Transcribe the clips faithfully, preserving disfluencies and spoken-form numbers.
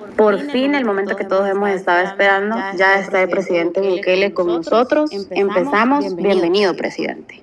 Por fin, el momento que todos hemos estado esperando, ya está el presidente Bukele con nosotros. Empezamos. Bienvenido, presidente.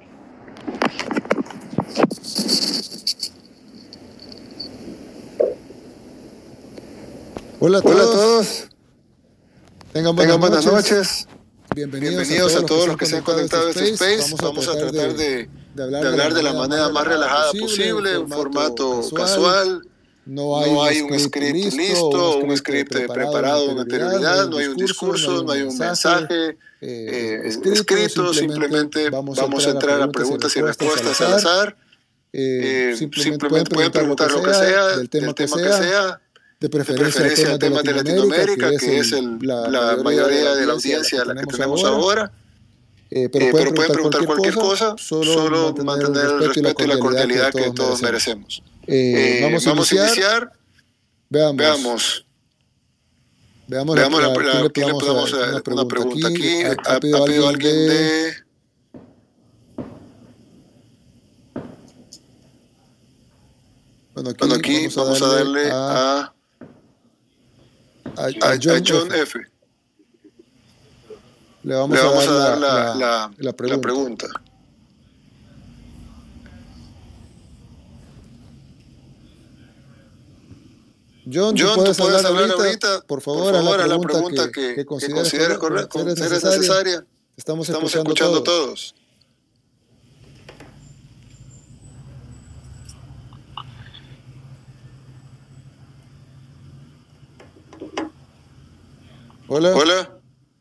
Hola a todos. Hola a todos. Tengan buenas, Tengan buenas noches. noches. Bienvenidos, Bienvenidos a todos los que se han conectado a este space. Vamos, Vamos a tratar de, de hablar de, hablar de la manera más relajada posible, un formato casual. casual. No hay, no hay un, un script script listo, listo, un un script script preparado, preparado con con anterioridad, anterioridad, no hay un discurso, no hay un mensaje eh, escrito, escrito. Simplemente vamos a entrar a preguntas y respuestas al azar. Eh, eh, simplemente, simplemente pueden preguntar lo que sea, del tema, del tema que, que sea, sea, de preferencia, de preferencia a temas de Latinoamérica, que, que es el, la, la mayoría de la audiencia a la que tenemos ahora. ahora. Eh, pero, eh, pueden, pero pueden preguntar, preguntar cualquier cosa, cosa, solo, solo mantener, mantener el respeto y la cordialidad que, que todos merecemos. Eh, vamos, a, vamos iniciar. a iniciar. Veamos. Veamos. Veamos, Veamos la, la, la, la, ¿quién le podemos dar una pregunta, una pregunta aquí? aquí. ¿Ha, ha, pedido, ¿Ha pedido alguien de...? de... Bueno, aquí, bueno, aquí vamos, a vamos darle, a darle a, a, a, a John, a John F. F. Le vamos, Le vamos a dar, a dar la, la, la, la, pregunta. la pregunta. John, ¿tú John, puedes, ¿tú puedes hablar, hablar ahorita? ahorita? Por favor, Por favor, a la pregunta, la pregunta que, que, que consideres, que consideres correcta, correcta, ser necesaria. necesaria. Estamos, Estamos escuchando, escuchando todos. todos. Hola. Hola.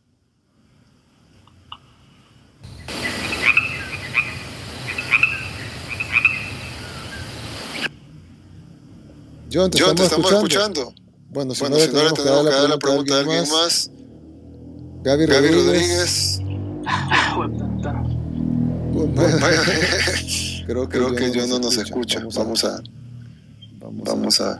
John, te, John, estamos, te estamos escuchando. escuchando. Bueno, si bueno, no, si no le tenemos que dar la, la pregunta a alguien más. más. Gaby, Gaby Rodríguez. Rodríguez. Creo que, Creo que John no nos escucha. escucha. Vamos, a, vamos, a, vamos a...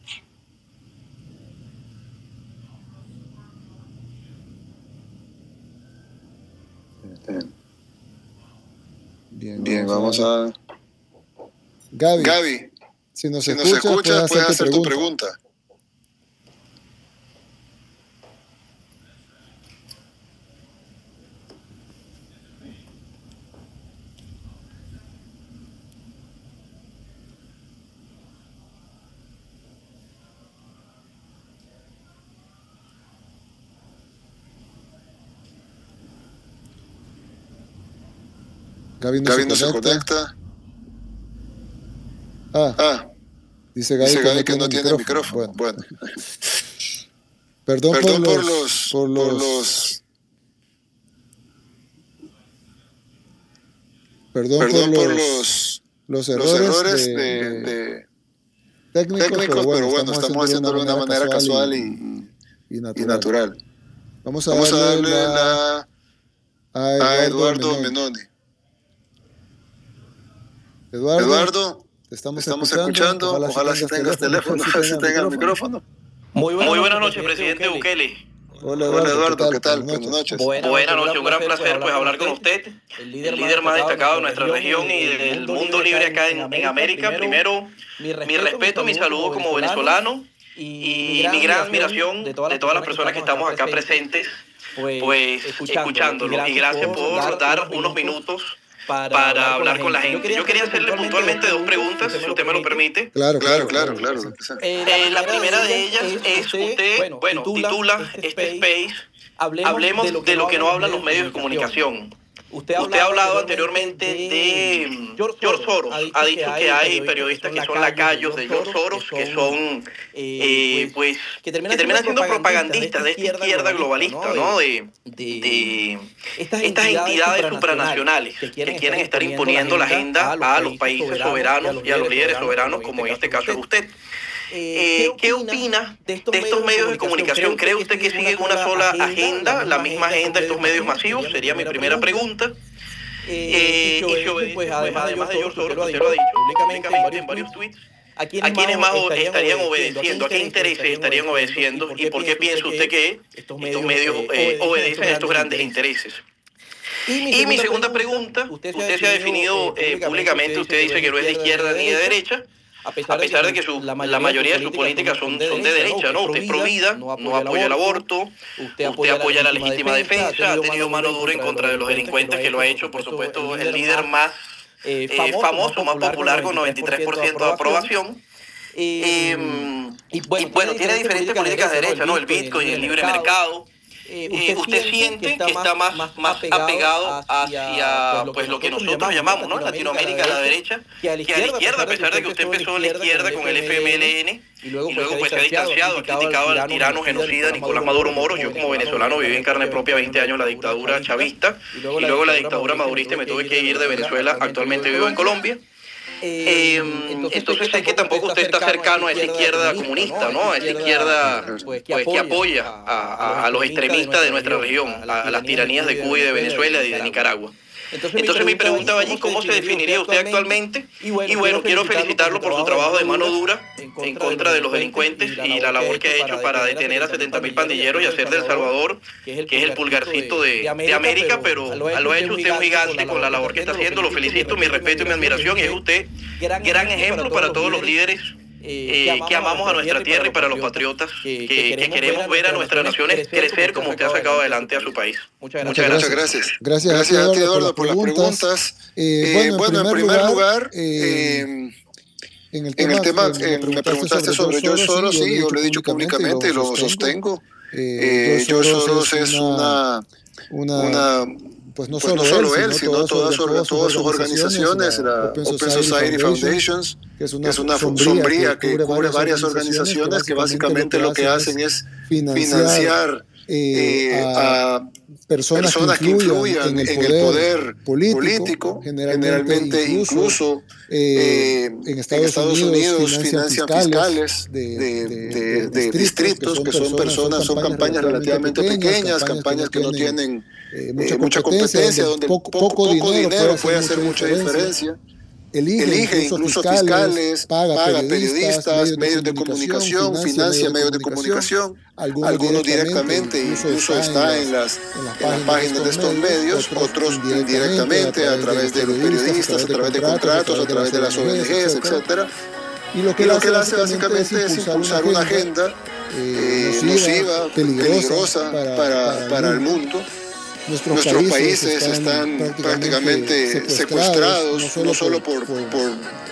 Bien, Bien, vamos a... Gaby, Gaby si nos si escuchas, nos escucha, puedes hacer, hacer tu tu pregunta. pregunta. Gaby no, Gaby se, no conecta. se conecta. Ah, ah dice Gaby, dice Gaby que, que no no tiene micrófono. Bueno. bueno. Perdón, Perdón por, por los, los... Por los, por los perdón, Perdón por, por los, los, los errores, los errores de, de, de, de técnicos, técnicos, pero bueno, pero bueno estamos, estamos haciéndolo de una manera casual y, y, y, natural. y natural. Vamos a Vamos darle, a darle la, la, a Eduardo, a Eduardo Menoni. Menoni. Eduardo, Eduardo, te estamos, estamos escuchando. escuchando. Ojalá, Ojalá si tengas teléfono, ojalá si tengas micrófono. Muy buenas, Muy buenas noches, noches, presidente Bukele. Bukele. Hola Eduardo, Hola Eduardo, ¿qué tal? Buenas noches. Buenas noches. Buenas noches, un gran placer pues hablar con usted, el líder, el líder más destacado de nuestra región y del mundo libre acá en, en América. Primero, mi respeto, mi, respeto, mi saludo como venezolano y mi gran admiración de todas las personas que estamos acá presentes, pues escuchándolo. Y gracias por dar unos minutos para, para hablar con la gente. Yo quería, Yo quería hacerle puntualmente dos preguntas, si usted me lo permite. Claro, claro, claro. claro, claro. Eh, la, eh, la primera de ellas es, usted, bueno, bueno titula, titula este space, hablemos, hablemos de lo que, de lo que no hablan los medios de comunicación. Usted ha hablado, usted ha hablado anteriormente de, de George, George Soros. Ha dicho que hay periodistas que son lacayos de George Soros, que son, eh, pues, que terminan, que terminan siendo propagandistas de esta izquierda globalista, ¿no? De, de estas entidades supranacionales que quieren, que quieren estar imponiendo la agenda a los países soberanos y a los líderes soberanos, como en este caso es usted. Eh, ¿Qué opina de estos, de estos medios de comunicación? ¿Cree usted que siguen una sola agenda, la misma agenda de estos medios masivos? Sería mi primera pregunta. Eh, y si obedece, pues, además de George Soros, usted lo ha dicho públicamente en varios tweets, ¿a quiénes más estarían obedeciendo? ¿A qué intereses estarían obedeciendo? ¿Y por qué piensa usted que estos medios eh, obedecen a estos grandes intereses? Y mi, y mi segunda pregunta, usted se ha definido eh, públicamente, usted dice que no es de izquierda ni de derecha, a pesar de que su, la mayoría de sus políticas son, son de derecha, ¿no? Usted es pro vida, no apoya el aborto, usted apoya la legítima defensa, ha tenido mano dura en contra de los delincuentes, que lo ha hecho, por supuesto, el líder más eh, famoso, más popular, con noventa y tres por ciento de aprobación. Eh, y bueno, y bueno tiene diferentes políticas de derecha, ¿no? El Bitcoin, el libre mercado. Eh, usted, usted siente que está más, más, más apegado hacia pues, lo que nosotros llamamos, ¿no? En Latinoamérica la derecha, que a la izquierda, a pesar de que usted empezó en la izquierda con el F M L N y luego, y luego pues, se ha distanciado, ha criticado al tirano genocida Nicolás Maduro Moro. Yo como venezolano viví en carne propia veinte años la dictadura chavista y luego la dictadura madurista y me tuve que ir de Venezuela. Actualmente vivo en Colombia. Eh, entonces, entonces sé que tampoco usted está cercano a esa izquierda comunista, ¿no? A esa izquierda pues, que apoya a, a, a los extremistas de nuestra región, a, a las tiranías de Cuba y de Venezuela y de Nicaragua. Entonces, Entonces mi pregunta va allí, ¿cómo se definiría usted actualmente? Y bueno, y bueno quiero felicitarlo por su trabajo de mano dura en contra de los delincuentes y la labor que ha hecho para detener a setenta mil pandilleros y hacer de El Salvador, que es el pulgarcito de, de América, pero lo ha hecho usted un gigante con la labor que está haciendo. Lo felicito, mi respeto y mi admiración, y es usted gran ejemplo para todos los líderes Eh, que amamos a nuestra tierra y para los patriotas que, que, que queremos ver a nuestras naciones crecer como usted ha sacado adelante a su país. Muchas gracias. Muchas gracias. Gracias, gracias a ti, Eduardo, por las preguntas. Eh, bueno, bueno, en primer lugar, eh, en el tema, en el tema eh, me preguntaste sobre George Soros, sí, yo lo he dicho públicamente y lo sostengo. Eh, George Soros es una... una pues no, pues solo, no solo él, sino, sino todas, todas, todas sus organizaciones, la Open Society Foundations, que es una, que es una sombría que cubre varias organizaciones que básicamente lo que hacen es financiar eh, a personas, personas que influyan en el poder político, político generalmente, generalmente incluso eh, en, Estados en Estados Unidos, Unidos financian fiscales de, de, de, de distritos que son personas, son campañas relativamente pequeñas, campañas que no tienen Eh, mucha, eh, mucha competencia, competencia donde poco, poco, poco dinero, dinero puede hacer mucha diferencia. diferencia. Elige, Elige incluso fiscales, fiscales paga, paga periodistas, periodistas, medios de comunicación, financia medios de comunicación, algunos, algunos directamente, incluso está en las, en las, en las páginas de estos medios, otros indirectamente a través de los periodistas, a través de contratos, a través de las O N Ges, etcétera. Y lo que él hace básicamente es impulsar una agenda eh, nociva, peligrosa para, para, para el mundo. Nuestros, Nuestros países, países están, están prácticamente secuestrados, secuestrados no solo, no solo por, por, por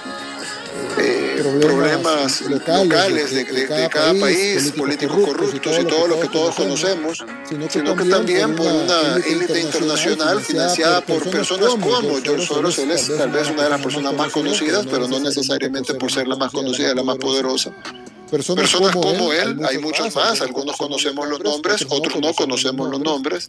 eh, problemas, problemas locales, locales de, de, de, cada, de cada país, políticos corruptos y todo lo que todos conocemos, sino que, sino que también por una élite internacional financiada por personas como George Soros. Él es tal vez una de las personas más conocidas, pero no necesariamente por ser la más conocida, la más poderosa. Personas, personas como, como él, él hay muchos más, más, algunos conocemos los nombres, otros no conocemos los nombres.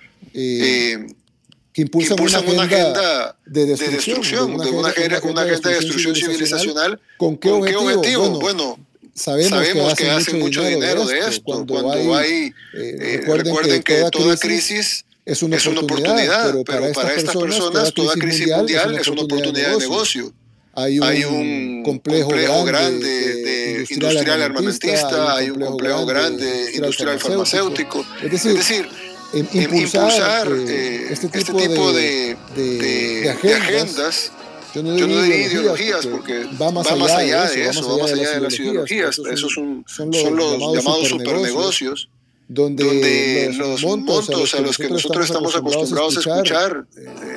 Eh, que impulsan, que impulsan una, agenda una agenda de destrucción, de, una, de una, agenda, una agenda de destrucción civilizacional. ¿Con qué objetivo? ¿Con qué objetivo? Bueno, bueno sabemos, sabemos que, que hacen mucho dinero de esto. Cuando, cuando hay, hay eh, eh, recuerden, recuerden que, que toda crisis es una, es una oportunidad, pero para, pero para estas personas toda crisis mundial es una oportunidad de negocio. Hay un, hay un complejo, complejo grande de, de industrial, industrial armamentista, hay un complejo grande industrial farmacéutico. Es decir, es decir impulsar, impulsar eh, este tipo, este tipo de, de, de, de, agendas, de agendas. Yo no diría, Yo no diría ideologías porque va más, va más allá de eso, va más allá de las ideologías. Esos son, son los, son los llamados, llamados supernegocios, donde, donde los montos, montos a los que nosotros estamos acostumbrados a escuchar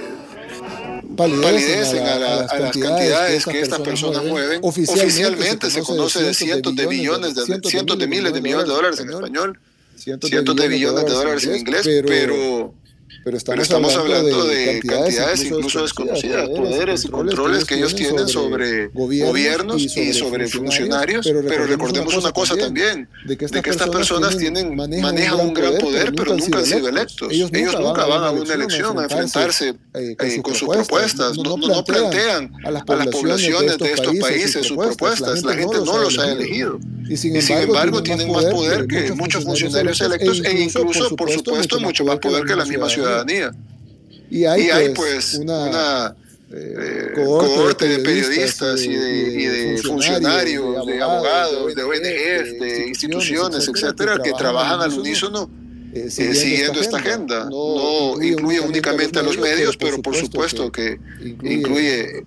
eh, palidecen a, la, a las cantidades que estas personas mueven. Oficialmente se conoce de cientos de billones, de cientos de miles de millones de dólares en español. Cientos, cientos de billones de dólares en inglés, pero, pero, pero estamos, pero estamos hablando, hablando de, de cantidades incluso desconocidas, poderes y controles que ellos tienen sobre gobiernos y sobre funcionarios, pero recordemos una cosa también, de que estas personas tienen manejan un gran poder, pero nunca han sido electos. Ellos nunca van a una elección a enfrentarse con sus propuestas, no plantean a las poblaciones de estos países sus propuestas, la gente no los ha elegido. Y sin embargo, y sin embargo tienen más poder que, que muchos funcionarios electos e incluso, por supuesto, mucho más poder que la misma ciudadanía. Y hay, y hay pues una, una eh, cohorte de periodistas y de, y de funcionarios, de abogados, de O N Ges, de instituciones, etcétera, que trabajan al unísono eh, siguiendo esta agenda. No incluye únicamente a los medios, pero por supuesto que incluye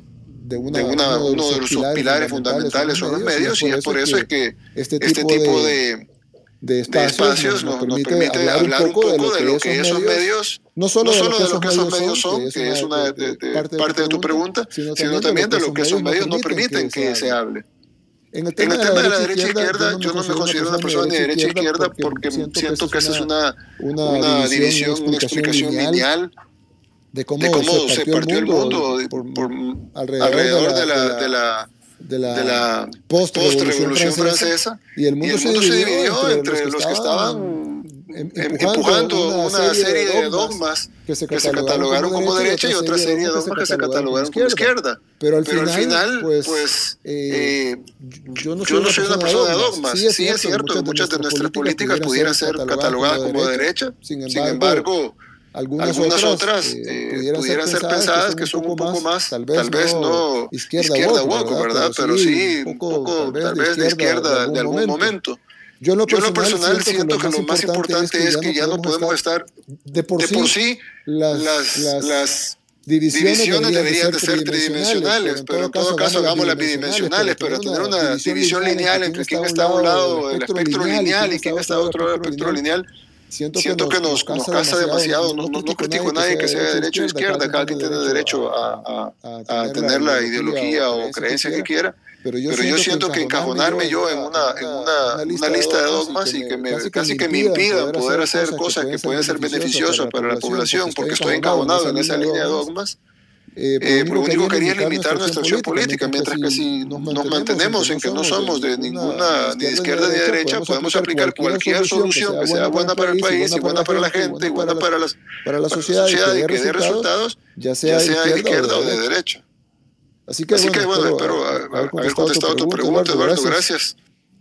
de, una, de una, uno, uno de sus pilares, pilares fundamentales son los medios, y es por eso es que este tipo, este tipo de, de espacios, de espacios nos, nos permite hablar, hablar un poco de lo que, de lo que esos medios, no solo, no solo de lo que esos medios son, que es una de, de, de, parte, de parte de tu pregunta, sino también, sino también de lo que esos medios no permiten que se hable. En el tema, en el tema de la derecha-izquierda, yo no me considero una persona ni de derecha-izquierda porque siento que esa es una, una división, una explicación lineal de cómo, de cómo se, partió se partió el mundo, el mundo por, por, alrededor, alrededor de la, de la, de la, de la post-revolución francesa, francesa, y el mundo, y el mundo se, dividió entre, entre los que estaban empujando una, una serie de dogmas que se catalogaron, que se catalogaron como derecha y otra serie de dogmas que se catalogaron como izquierda. Pero al, Pero al final, pues, pues eh, yo, no yo no soy una persona de dogmas. Sí es, sí es cierto que muchas de nuestras políticas pudieran ser catalogadas como de derecha. Sin embargo, algunas, algunas otras eh, pudieran, pudieran ser pensadas que son un poco más, tal vez, tal vez no izquierda, izquierda woke, ¿verdad? Pero sí, un poco, tal vez de izquierda de algún momento. Yo en lo personal, Yo en lo personal siento, siento que, que lo más importante es que ya no podemos estar, de por sí, de por sí las, las, las divisiones, divisiones deberían de ser tridimensionales, pero en todo caso hagamos las bidimensionales, pero tener una división lineal entre quién está a un lado del espectro lineal y quién está a otro lado del espectro lineal, siento que nos, nos cansa demasiado. No, no, no critico a nadie que sea de derecha o izquierda, cada quien tiene derecho a, a, a tener la ideología o creencia que quiera. Pero yo, Pero yo siento que encajonarme yo en una, en una, una, lista, una lista de dogmas y que me, casi, casi que me impidan poder hacer cosas que pueden ser beneficiosas para la población porque estoy encajonado en esa línea de dogmas, eh, eh, lo único que quería es limitar nuestra acción política, mientras que si nos mantenemos en que no somos de ninguna, ni de izquierda ni de derecha, podemos aplicar cualquier solución que sea buena para el país y buena para la gente y buena para la sociedad y que dé resultados, ya sea de izquierda o de derecha. Así que, Así bueno, que bueno, espero, espero haber, haber contestado, contestado tu pregunta, Eduardo, Eduardo, gracias.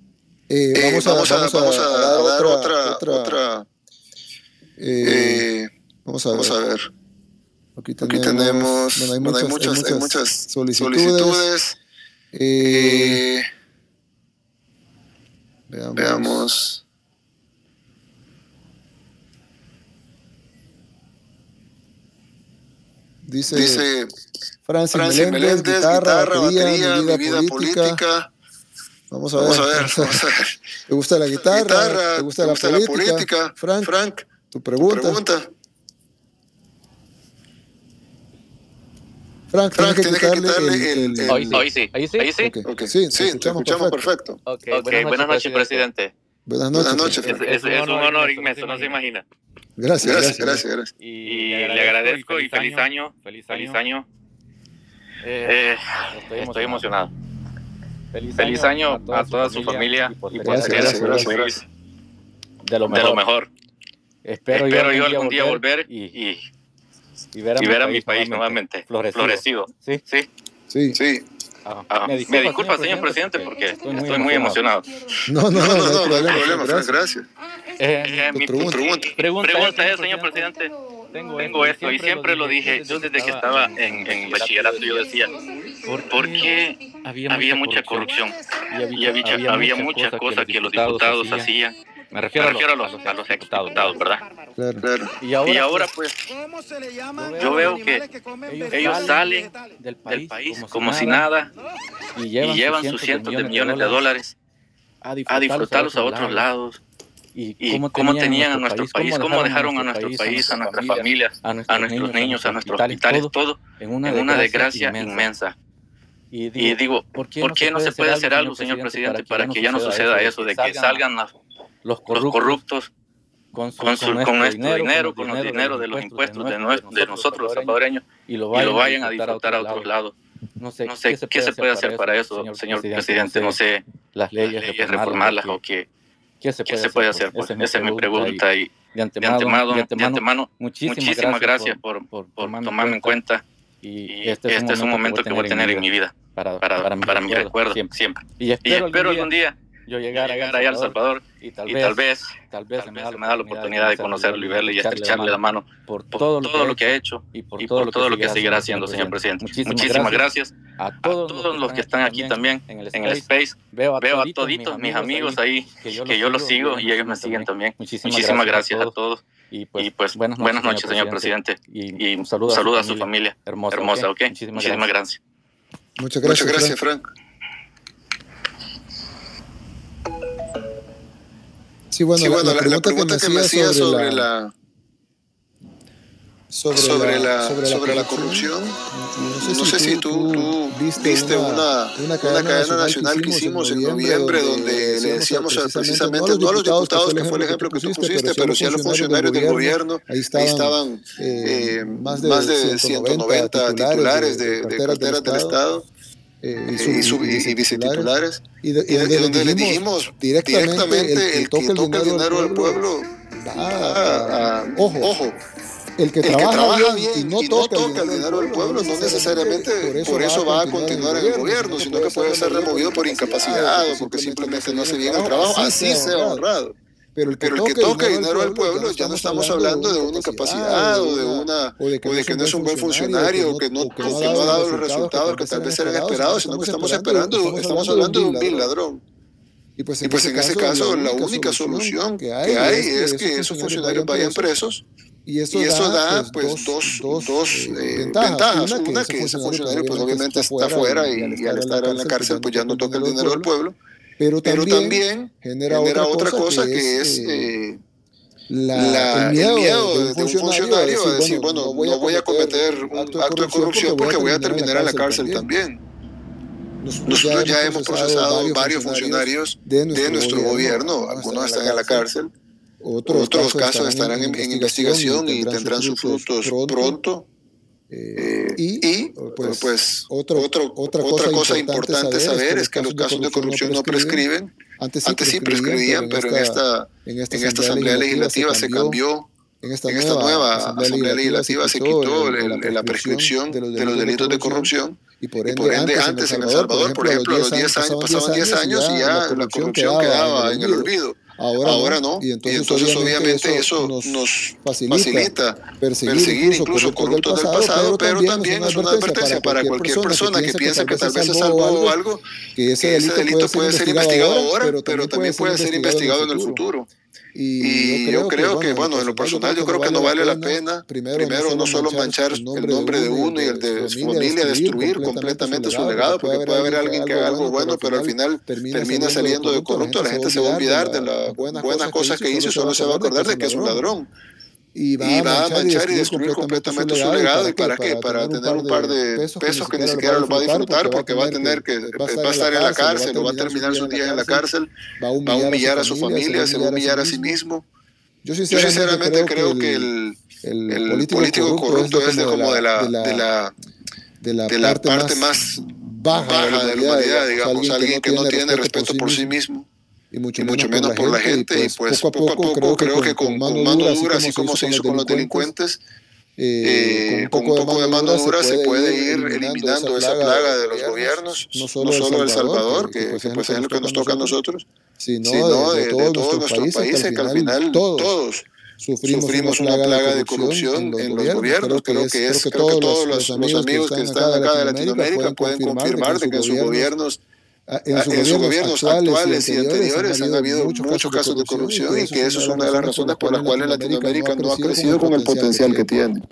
Eh, eh, vamos, a, vamos, a, vamos, a, vamos a dar otra, otra, otra, otra eh, vamos, a vamos a ver. Aquí tenemos, Aquí tenemos bueno, hay, muchas, hay, muchas, hay, muchas, hay muchas solicitudes. solicitudes. Eh, veamos. veamos. Dice, Dice Francis, Francis Meléndez, Meléndez, guitarra, guitarra batería, batería, mi vida, mi vida política. política. Vamos a ver. Vamos a ver, vamos a ver. ¿Te gusta la guitarra? guitarra ¿Te gusta, ¿te la, gusta política? la política? Frank, Frank tu pregunta. Tu pregunta. Frank, Frank tienes que quitarle, quitarle el, el, el... Hoy sí. Hoy sí. ¿Ahí sí? ¿Ahí sí? Okay. Okay. Sí, sí, te escuchamos, te escuchamos perfecto. perfecto. Okay. Okay. Buenas noches, presidente. Buenas noches. Buenas noches. Es, es, es un honor inmenso, no se imagina. Gracias, gracias, gracias. gracias. Y, y le agradezco y feliz año. Feliz año. Feliz año. Eh, estoy, estoy emocionado. Feliz, feliz año, año a toda su familia, su familia y por gracias, gracias, gracias. De lo mejor. De lo mejor. Espero, Espero yo algún día volver y, y, y ver a, y mi, ver a país mi país nuevamente florecido. florecido. ¿Sí? Sí. Sí. sí. Ah, ah, me disculpa, me disculpa señor, señor presidente, porque estoy muy, estoy muy emocionado. No, no, no, no, no, no, no, no hay problema, problema gracias. Eh, eh, mi pregunta, pregunta, pregunta, pregunta es, señor presidente, tengo, tengo esto y siempre lo dije, yo desde que estaba en, en bachillerato yo decía, ¿por qué había, había mucha corrupción? Y había, y había, había muchas cosas que los diputados hacían. Me refiero, Me refiero a los, a los exdiputados, ¿verdad? Claro, claro. Y ahora, y ahora pues, yo veo que ellos salen del país, del país como, como si nada y llevan, y llevan sus cientos de millones de dólares a disfrutarlos a otros lados. Y, y cómo, cómo tenían a nuestro país, cómo dejaron a nuestro país, a nuestras familias, a nuestros niños, a nuestros hospitales, todo en una desgracia inmensa. Y digo, ¿por qué no se puede hacer algo, señor presidente, para que ya no suceda eso, de que salgan los corruptos con, su, con, su, con nuestro dinero, con los dineros de los impuestos de, nuestro, de nosotros los salvadoreños y lo vayan, y lo vayan a disfrutar a otros lados? No sé, no sé ¿qué, ¿qué se puede hacer para eso, señor, señor presidente? No sé, las leyes, leyes reformarlas o qué, ¿qué se puede, ¿qué se puede hacer? Pues? Esa es mi pregunta y de antemano, de antemano, de antemano, de antemano muchísimas, muchísimas gracias por, por, por, por tomarme en cuenta. Y este, este es un momento que voy a tener en mi vida para, para, para, para mi recuerdo siempre. siempre. Y espero, y espero algún día yo llegar allá a El Salvador y tal, y tal vez, tal vez se me da la oportunidad de conocerlo y verle y estrecharle la mano por todo, todo lo que ha hecho y por, y por todo, todo lo que seguirá haciendo, señor presidente. Muchísimas, Muchísimas gracias, gracias a todos, a todos los que están aquí también en el Space. En el space. Veo, a Veo a toditos mis amigos ahí, que yo, que yo los sigo y ellos me siguen también. Muchísimas, Muchísimas gracias, gracias a todos. Y pues, y pues buenas, buenas noches, señor presidente. presidente. Y, y un saludo a su familia hermosa, hermosa ¿ok? Muchísimas, Muchísimas gracias. gracias. Muchas gracias, Muchas gracias Frank. Frank. Sí, bueno, sí, la, bueno la, pregunta la pregunta que me me hacía sobre, sobre la... la... Sobre, sobre, la, la, sobre, la, sobre la corrupción. corrupción. No sé, no si, sé tú, si tú, tú viste, viste una, una, una, cadena, una cadena nacional, nacional que hicimos en noviembre, noviembre, donde, donde le decíamos precisamente, precisamente, no a los diputados, diputados, que fue el ejemplo que tú pusiste, pero sí a los funcionarios del gobierno. Ahí estaban, ahí estaban eh, más de, de ciento noventa titulares de, de, de carteras, carteras del Estado. Eh, y, sub, y, sub, y, y vicetitulares, y, de, y, donde, y donde le dijimos, dijimos directamente, directamente el que toca el dinero, el dinero del pueblo, pueblo va a, a, ojo, ojo, el que el trabaja, que trabaja bien, bien y no y toca, no toca el dinero del pueblo, no necesariamente por eso, por eso va a continuar, continuar en el gobierno, sino que puede ser removido por incapacidad o porque simplemente no hace bien el trabajo, así sea honrado. Pero el que, Pero el que toca el dinero del pueblo, ya no estamos hablando de una incapacidad o de una o de que, o de que no es un buen funcionario o que no, o que no, o que no ha dado los resultados que tal vez eran esperados, sino que estamos esperando, estamos hablando de un vil ladrón. Y pues en, y pues ese, en ese caso, caso, la la única solución que hay, que hay es que esos funcionarios vayan presos. Y eso, y eso da, da pues, pues, dos, dos, dos eh, ventajas. ventajas. Una, que, Una, ese que ese funcionario, funcionario pues, obviamente está afuera y, y, y al estar en la cárcel pues ya no toca el dinero del pueblo. Pero también, pero también genera, genera otra otra cosa que, que es... es eh, La, la, el miedo, el miedo de, un de un funcionario a decir, decir bueno, no voy a, no voy a cometer un acto de acto corrupción, corrupción porque voy a terminar en la cárcel también. también. Nosotros, Nosotros ya hemos procesado varios funcionarios de nuestro, de nuestro gobierno, gobierno, algunos están en la cárcel, otros, otros casos estarán en, en investigación y tendrán sus frutos pronto. pronto. Eh, y, y pues, pues otro, otro, otra, otra cosa importante saber es que los casos de corrupción no prescriben. Antes sí, Antes sí prescribían, pero en esta, en esta, en esta Asamblea Legislativa se cambió. En esta, en esta nueva Asamblea, Asamblea Legislativa se quitó el, el, el, la prescripción de los delitos, de, los delitos de corrupción. Y por ende, y por ende antes en El Salvador, por ejemplo, a los diez años, pasaban diez años y ya la corrupción quedaba en el olvido. Ahora, Ahora no, y entonces, y entonces obviamente eso nos, nos facilita, facilita perseguir, perseguir incluso corruptos del pasado, pero también es una advertencia para cualquier persona que piensa que tal vez se salvó algo, que ese delito puede ser investigado ahora, pero también puede ser investigado en el futuro. Y, y yo creo que, bueno, en lo personal yo creo que no vale la pena, primero, no solo manchar el nombre de uno y el de su familia, destruir completamente su legado, porque puede haber alguien que haga algo bueno, pero al final termina saliendo de corrupto, la gente se va a olvidar de las buenas cosas que hizo y solo se va a acordar de que es un ladrón. Y va, y va a manchar y destruir completamente su legado. ¿Y para qué? Para tener un par de pesos que ni siquiera los va a disfrutar porque va a tener que, va a estar en la cárcel o va a terminar sus días en la cárcel, va a humillar a su familia, se va a humillar a sí mismo. Yo sinceramente creo que el, el, el político corrupto es de como de la, de la, de la, de la parte más baja de la humanidad, digamos, alguien que no tiene respeto por sí mismo. Y mucho, y mucho menos, menos por la gente, y pues, y pues poco a poco, poco creo que con, con mano dura, así como se hizo con los delincuentes, eh, con un poco de mano dura se puede ir eliminando esa plaga de los gobiernos, no solo, no solo El Salvador, que, que pues es lo que nos toca a nosotros, sino de, de, de todos nuestros países, que al final todos sufrimos, sufrimos una plaga de corrupción en los gobiernos. Creo que, es, creo que todos los, los amigos que están acá de Latinoamérica pueden confirmar de que en sus gobiernos En, su en sus gobiernos actuales, actuales y anteriores, anteriores han habido muchos, muchos casos de corrupción y que eso es una de las razones por las cuales Latinoamérica no ha crecido con el potencial que tiene.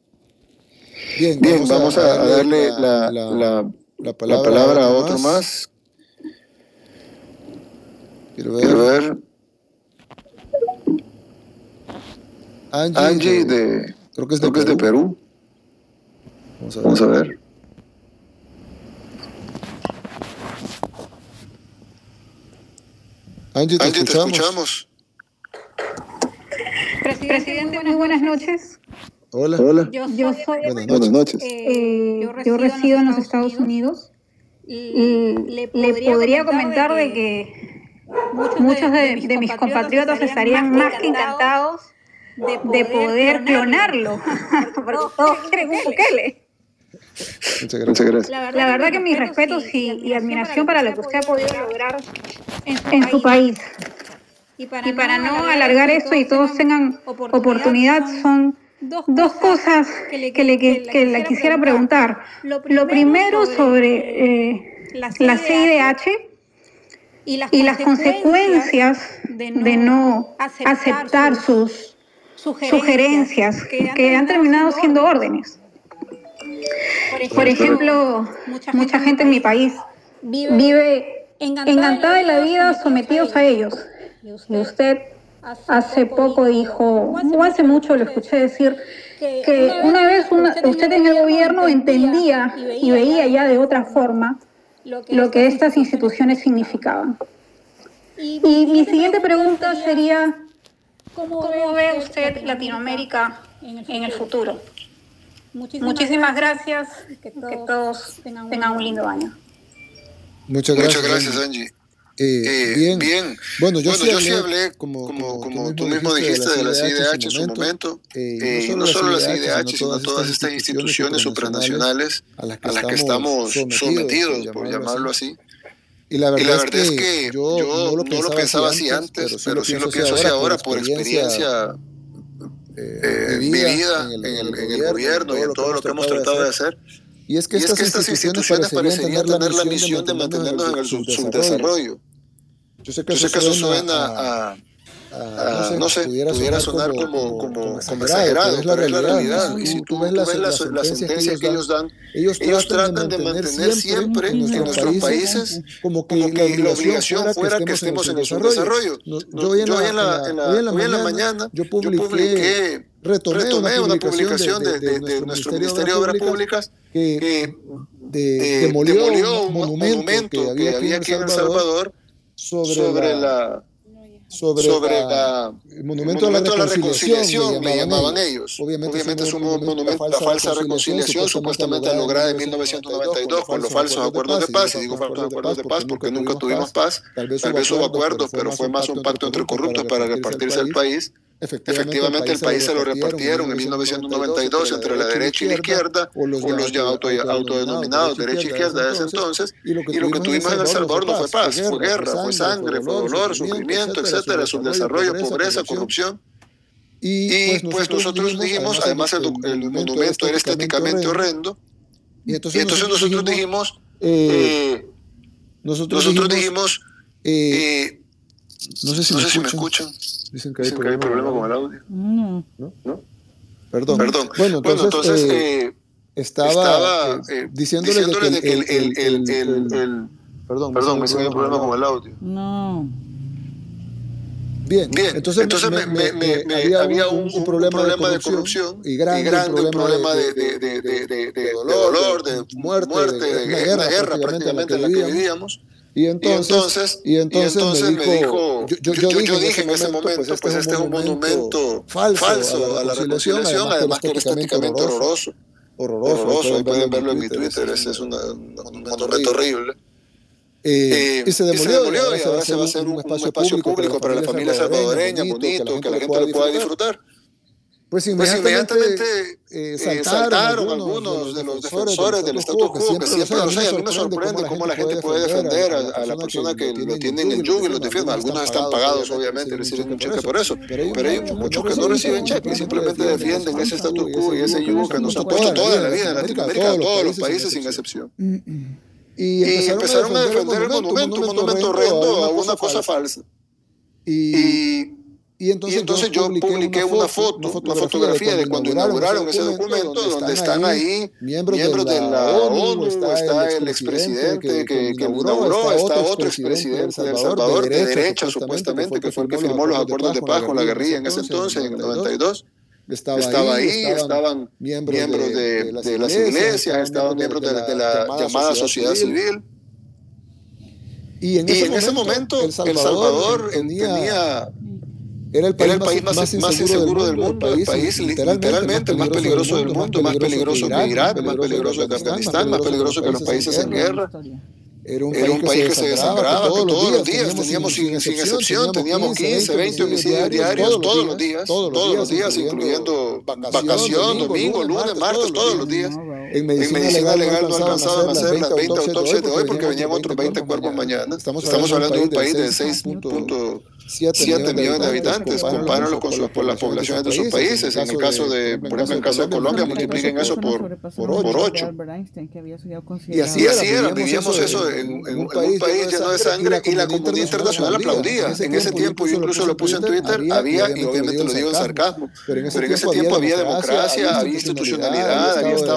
Bien, Bien vamos a, a darle la, la, la, la, palabra, la palabra a otro más. Quiero ver. Quiero ver. Angie, Angie de, de, creo que es de, creo Perú. Que es de Perú. Vamos a ver. Vamos a ver. Angie, te, Angie, escuchamos. te escuchamos. Presidente, Presidente muy buenas noches. Hola. Hola. Yo soy, yo soy buenas noches. Buenas noches. Eh, yo, resido yo resido en los Estados Unidos. Unidos. Le, le podría comentar de que muchos, muchos de, de, mis, de mis compatriotas estarían más que encantados de poder, de poder clonarlo. Porque todos quieren un Bukele. Muchas gracias. Muchas gracias. La verdad, la verdad que, que mis respetos y, y, y admiración para lo que usted ha podido lograr en su, en su país. Y para, y para no, no alargar esto y todos tengan oportunidad, oportunidad son dos, dos cosas que le, que le, que, que le quisiera preguntar. Lo primero, lo primero sobre eh, la C I D H y las, y las consecuencias de no, de no aceptar, aceptar sus sugerencias, sugerencias que han, que han terminado siendo órdenes. Por ejemplo, mucha gente en mi país vive encantada de la vida sometidos a ellos. Y usted hace poco dijo, o hace mucho lo escuché decir, que una vez una, usted en el gobierno entendía y veía ya de otra forma lo que estas instituciones significaban. Y mi siguiente pregunta sería, ¿cómo ve usted Latinoamérica en el futuro? Muchísimas gracias, que todos tengan un lindo año. Muchas gracias, Muchas gracias Angie. Eh, eh, bien. bien, bueno, yo, bueno, sí, yo hablé, sí hablé, como, como, como, como tú mismo dijiste, de la C I D H en su momento, eh, eh, no solo la C I D H, sino todas estas instituciones supranacionales a las que, a las que estamos sometidos, por llamarlo así. Y la verdad, y la verdad es, que que yo, yo no, lo no lo pensaba así antes, antes pero sí lo pienso así ahora por experiencia eh, vivida en el, en, el, en el gobierno y en todo lo que hemos tratado de hacer. Y es que, y estas, es que estas instituciones parecerían tener, tener la misión de mantenernos en el subdesarrollo. Yo sé que, Yo sé que eso eso suena, suena a, a, a, a, no sé, pudiera, pudiera sonar, sonar como, como, como, como como exagerado, exagerado, pero es la realidad. realidad. Y si tú ves las, las, las, las sentencias que ellos dan, ellos tratan, ellos tratan de mantener siempre en nuestros países como que, como que la obligación fuera que estemos en el subdesarrollo. Yo hoy en la mañana, yo publiqué, retomé una publicación de nuestro Ministerio de Obras Públicas que demolió un monumento que había aquí en El Salvador sobre la sobre, sobre la, el monumento, el monumento a la reconciliación, le llamaban ellos. Obviamente, Obviamente es un monumento a la falsa reconciliación, supuestamente lograda en mil novecientos noventa y dos con los falsos acuerdos de paz. Y digo falsos acuerdos de paz porque nunca tuvimos paz. Tal vez hubo acuerdos, pero fue más un pacto entre corruptos para repartirse el país. Efectivamente, el país se lo repartieron en mil novecientos noventa y dos entre la derecha y la izquierda, o los ya auto, autodenominados derecha e izquierda de ese entonces, y lo que tuvimos en El Salvador no fue paz, fue guerra, fue sangre, fue dolor, sufrimiento, etcétera, subdesarrollo, pobreza, corrupción. Y pues nosotros dijimos, además el, el monumento era estéticamente horrendo, y entonces nosotros dijimos, eh, nosotros dijimos, eh, no sé si, no me, sé escuchan. si me escuchan. Dicen que hay, Dicen que hay problema con el audio. No. ¿No? ¿No? Perdón. Perdón. Bueno, entonces, bueno, entonces eh, eh, estaba, estaba eh, diciéndole, diciéndole que el, el, el, el, el, el, el Perdón, perdón, me dicen que hay problema con el audio. No. Bien, Bien, entonces, entonces me, me, me, me, había, había un, un, un problema, problema de, corrupción, de corrupción y grande, y grande un problema de, de, de, de, de, de dolor, de muerte, muerte de, de, de guerra, guerra prácticamente en la que vivíamos. Y entonces, y entonces, y entonces, y entonces me, dijo, yo, yo, yo, yo, yo dije en ese momento, pues este, pues este es un monumento falso, falso a la reconciliación, además que era estéticamente horroroso. Horroroso, horroroso, ahí pueden verlo en mi Twitter, ese es una, un monumento horrible. Eh, y se demolió, y, se demolió y ahora se va a hacer un, un espacio público, público para la familia salvadoreña, bonito, que la gente lo pueda disfrutar. Pues inmediatamente, pues inmediatamente eh, saltaron, saltaron algunos de los defensores del status quo, que siempre los hay. A mí me sorprende cómo la gente puede defender a, a la persona que lo tiene en el yugo y lo defiende. Algunos están pagados, obviamente, reciben un cheque por eso, pero hay muchos que no reciben cheque y simplemente defienden ese status quo y ese yugo que nos ha puesto toda la vida en Latinoamérica, a todos los países sin excepción. Y empezaron a defender el monumento, un monumento horrendo a una cosa falsa. Y... Y entonces, y entonces yo publiqué, publiqué una, foto, una, fotografía, una fotografía de cuando inauguraron ese documento, documento donde están ahí miembros, miembros de la ONU, está el expresidente que, que lo inauguró, está otro expresidente de El Salvador, de derecha supuestamente, que fue el que firmó los acuerdos de paz con la guerrilla en ese entonces, en el noventa y dos. Estaba, estaba ahí, estaban, estaban miembros de, de, de, las, de las iglesias, estaban miembros de, de la llamada sociedad civil. Y en ese, y en momento, ese momento El Salvador, El Salvador tenía... tenía Era el país, Era el país más, más, más inseguro del mundo, el país literalmente, literalmente el más peligroso del mundo, más peligroso que Irak, más peligroso que Afganistán, más peligroso que los países en guerra. Era un, Era un país que se desangraba, que todos los días teníamos sin, sin excepción, teníamos quince, veinte homicidios diarios, todos los días, todos los días, incluyendo vacación, domingo, lunes, martes, todos los días. En medicina legal no alcanzaban a hacer las veinte autopsias de hoy porque venían otros veinte cuerpos mañana. Estamos hablando de un país de seis punto siete millones de habitantes, compárenlo con sus, por las poblaciones de sus países. En el caso de, por ejemplo, en el caso de Colombia, multipliquen eso por, por ocho. Y así, así era, vivíamos eso en, en, en un país lleno de sangre y la comunidad internacional aplaudía. En ese tiempo, yo incluso lo puse en Twitter, había, y obviamente lo digo en sarcasmo, pero en ese tiempo había democracia, había institucionalidad, había Estado de Derecho,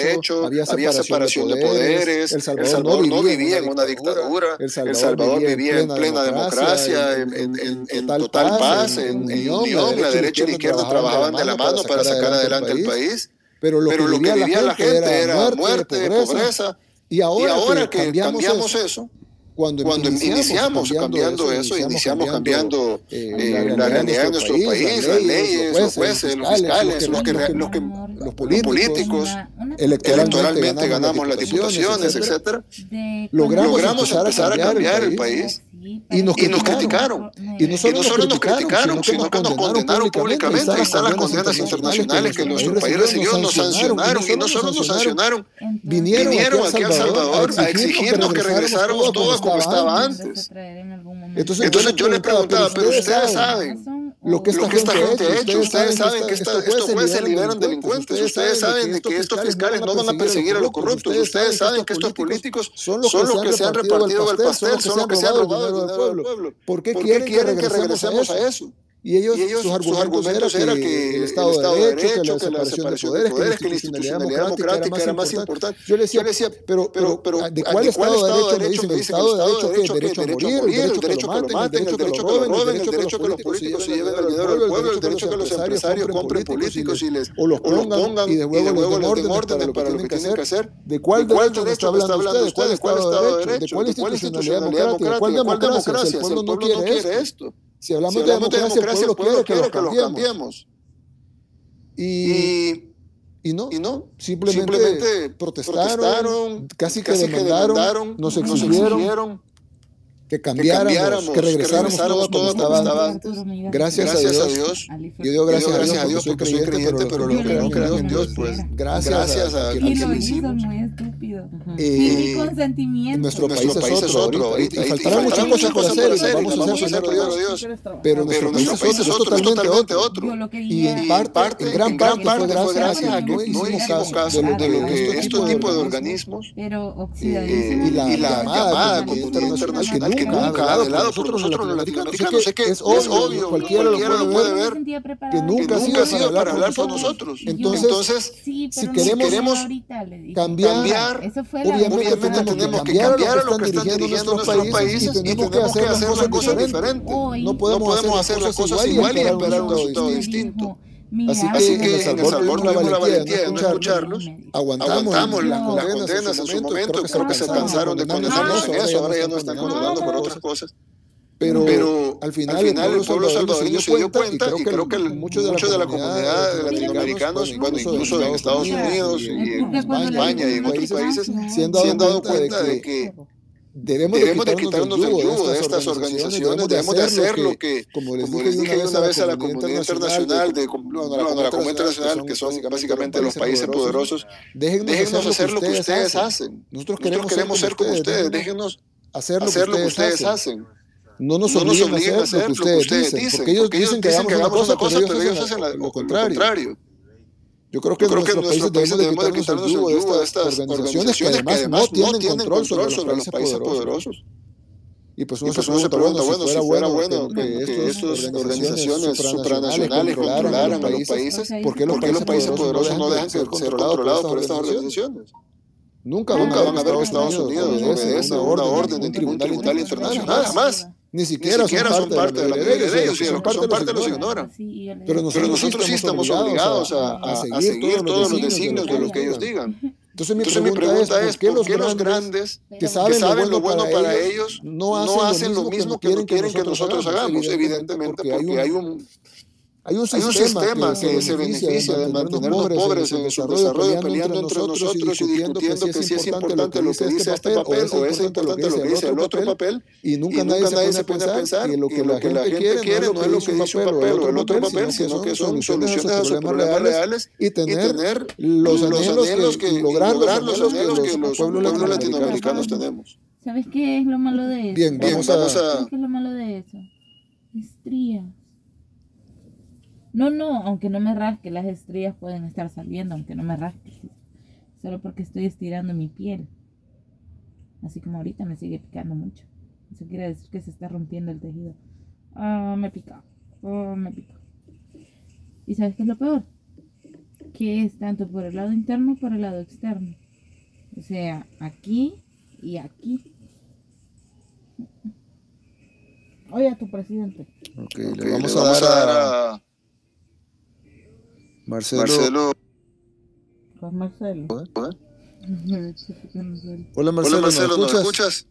derecho, había separación de poderes, El Salvador, El Salvador no vivía en una dictadura, El Salvador, El Salvador vivía en plena democracia, en, en, en, en total paz, en, en unión, la derecha y la izquierda trabajaban de la mano para sacar adelante el país. Pero lo que, Pero lo que vivía la gente era muerte, pobreza, y ahora, y ahora que, que cambiamos, cambiamos eso, eso Cuando, cuando iniciamos cambiando, cambiando eso, iniciamos cambiando eh, la realidad de nuestro país, las leyes, los jueces, los fiscales, los, que, los, que, los políticos, electoralmente ganamos las diputaciones, etcétera. Logramos empezar a cambiar el país. Y nos, y nos criticaron. Y no solo, y no solo nos criticaron, sino que nos condenaron públicamente. Ahí están las condenas internacionales que nuestro país recibió, nos sancionaron. Y no solo nos sancionaron, vinieron aquí a El Salvador a exigirnos que regresáramos todos como estaba antes. Entonces yo les preguntaba, pero ustedes saben lo que esta gente ha hecho, ustedes saben que estos jueces liberan delincuentes, ustedes saben de que estos fiscales no van a perseguir a los corruptos, ustedes saben que estos políticos son los que se han repartido el pastel, son los que se han robado el dinero del pueblo. ¿Por qué quieren que regresemos a eso? Y ellos, y ellos sus, argumentos sus argumentos era que, que el Estado, el Estado de Derecho, que la separación de poderes, que la institucionalidad democrática era más importante. Yo le decía, yo le decía pero, pero, pero, ¿de cuál Estado de Derecho me dicen? El Estado de Derecho que es derecho a morir, el derecho que lo maten, el derecho que lo roben, el derecho que los políticos se lleven el dinero del pueblo, el derecho que los empresarios compren políticos y les o los pongan y de nuevo les den órdenes para lo que tienen que hacer. ¿De cuál derecho me está hablando usted? ¿De cuál Estado de Derecho? ¿De cuál institucionalidad democrática? ¿De cuál democracia? Si el pueblo no quiere esto. Si hablamos, si hablamos de democracia, democracia, el pueblo quiere que, que los cambiemos. Y, y, y, no, y no, simplemente, simplemente protestaron, protestaron, casi que casi demandaron, demandaron, nos exigieron, exigieron que cambiáramos, que, cambiáramos, que regresáramos todo como estaba antes. Gracias, gracias a Dios. A Dios. Yo digo gracias, gracias a Dios porque soy creyente, pero los que no creen en Dios, pues gracias a quien lo hicimos. Muy estúpido. Y consentimiento. Nuestro país es otro. Y faltarán muchas cosas por hacer, vamos a hacer primero Dios. Pero nuestro país es totalmente otro. Y en parte, en gran parte fue gracias a que no hicimos caso de lo que este tipo de organismos y la llamada comunidad internacional que nunca ha hablado por nosotros los latinoamericanos. Sé que es obvio, cualquiera lo puede ver, que nunca ha sido para hablar por nosotros. Entonces, si queremos cambiar, obviamente tenemos que cambiar a los que están dirigiendo nuestros países y tenemos que hacer las cosas diferentes. No podemos hacer las cosas igual y esperar un resultado distinto. Mira, así que en El Salvador tuvimos la valentía de no escucharlos, aguantamos las condenas en su momento, creo que se cansaron de condenarnos en eso, ahora ya no están condenando por otras cosas. Pero, pero al final, al final el pueblo salvadoreño se dio cuenta y creo que mucho de la comunidad de latinoamericanos, bueno, incluso en Estados Unidos y en España y en otros países, se han dado cuenta de que Debemos, debemos de quitarnos del yugo de estas organizaciones, debemos de hacer lo que, como les dije una vez a la comunidad internacional, de, bueno, a la comunidad internacional, que son básicamente los países poderosos, déjennos hacer lo que ustedes hacen. Nosotros queremos ser como ustedes, déjennos hacer lo que ustedes hacen. No nos obliguen a hacer lo que ustedes dicen, porque ellos dicen que hagamos una cosa, pero ellos hacen lo contrario. Yo creo que, Yo creo que en nuestros países debemos de quitarnos el yugo de estas organizaciones que además no tienen control sobre los países poderosos. Y pues uno se pregunta, bueno, si fuera bueno que estas organizaciones supranacionales controlaran a los países, ¿por qué los países poderosos no dejan de ser controlados por estas organizaciones? Nunca van a ver que Estados Unidos obedece una orden de un tribunal internacional, jamás. Ni siquiera, Ni siquiera son parte de la ley de ellos, y los que son parte los ignoran. Pero nosotros, Pero nosotros sí estamos obligados a, a, a seguir todos los designios de lo que ellos digan. Entonces mi, Entonces, pregunta, mi pregunta es, ¿por qué los grandes que saben, que saben lo bueno para, para ellos no hacen, no hacen lo mismo que quieren que nosotros, que nosotros hagamos? Evidentemente, porque hay un... Hay un Hay un sistema, Hay un sistema que, que se beneficia de mantenernos pobres en su desarrollo, peleando entre nosotros y discutiendo que si es importante lo que dice este papel o es importante lo que dice el otro papel, y nunca nadie se pone a pensar que lo que la gente quiere no es lo que dice un papel o el otro papel, sino que son soluciones a sus problemas reales y tener los anhelos que lograr los anhelos que los pueblos latinoamericanos tenemos. ¿Sabes qué es lo malo de eso? Bien, vamos a... ¿Sabes qué es lo malo de eso? Estrías. No, no, aunque no me rasque, las estrías pueden estar saliendo, aunque no me rasque. Solo porque estoy estirando mi piel. Así como ahorita me sigue picando mucho. Eso quiere decir que se está rompiendo el tejido. Ah, me pica. Oh, me pica. ¿Y sabes qué es lo peor? que es tanto por el lado interno como por el lado externo. O sea, aquí y aquí. Oye, a tu presidente. Ok, le okay, vamos, le vamos a dar a, a... Marcelo. Marcelo. Pues Marcelo. ¿Eh? Hola Marcelo, Hola, Marcelo, ¿nos escuchas? ¿nos escuchas?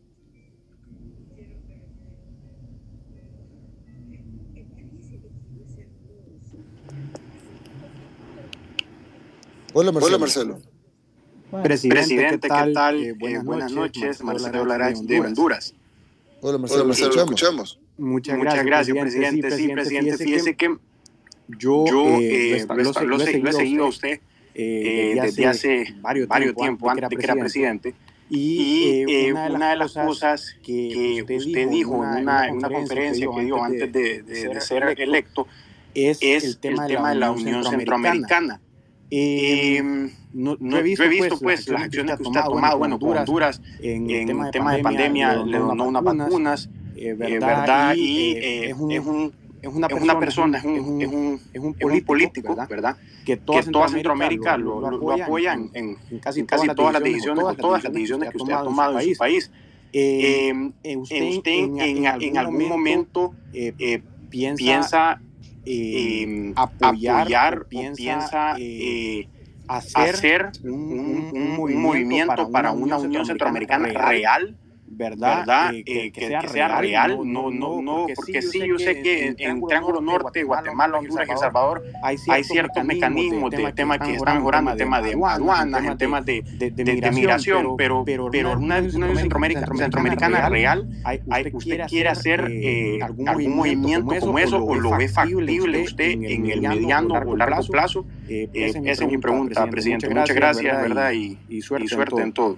Hola Marcelo. Hola Marcelo. Presidente, Presidente, ¿qué tal? ¿Qué tal? Eh, buenas, eh, buenas noches, Marcelo Larach de Honduras. Hola Marcelo, Hola, Marcelo, escuchamos. escuchamos. Muchas gracias, Muchas gracias presidente. Sí, presidente, presidente fíjese que yo, yo eh, eh, lo, lo, lo, he seguido, lo he seguido a usted eh, desde hace varios tiempo, tiempo antes de que era presidente. Y eh, una, de una de las cosas que, que usted dijo en una, una conferencia que dio antes de, de, de ser electo es el tema, el tema de la Unión Centroamericana. Eh, no, no he visto, he visto pues, las acciones que usted ha tomado, bueno, con Honduras, en, en tema de tema pandemia, pandemia le donó unas vacunas, eh, ¿verdad? ¿verdad? Y eh, es, un, es, un, es una persona, es, una persona, es, un, es, un, es, un, es un político, político ¿verdad? ¿verdad? Que toda, que toda Centroamérica lo, lo, lo apoya en, en, en casi, en casi todas las decisiones, todas, todas las decisiones que usted ha tomado en su país. Eh, eh, usted en, en, en algún momento eh, eh, piensa... piensa Eh, apoyar, apoyar o piensa, piensa eh, hacer, hacer un, un, un, un movimiento para una Unión Centroamericana real, ¿verdad? ¿verdad? Eh, que, que, sea que sea real, no, no, no, porque sí, yo sé que en, en Triángulo Norte, Guatemala, Honduras y El Salvador hay ciertos, hay ciertos mecanismos de tema que están mejorando, el tema de aduanas, el tema de, de, de, de migración, pero, pero, pero una Unión Centroamericana, Centroamericana real, hay, hay, usted quiere hacer eh, algún, algún movimiento como eso, o lo ve factible usted en el mediano o largo plazo. Eh, esa es mi pregunta, presidente. Muchas gracias, ¿verdad? Y, y suerte, y suerte en todo.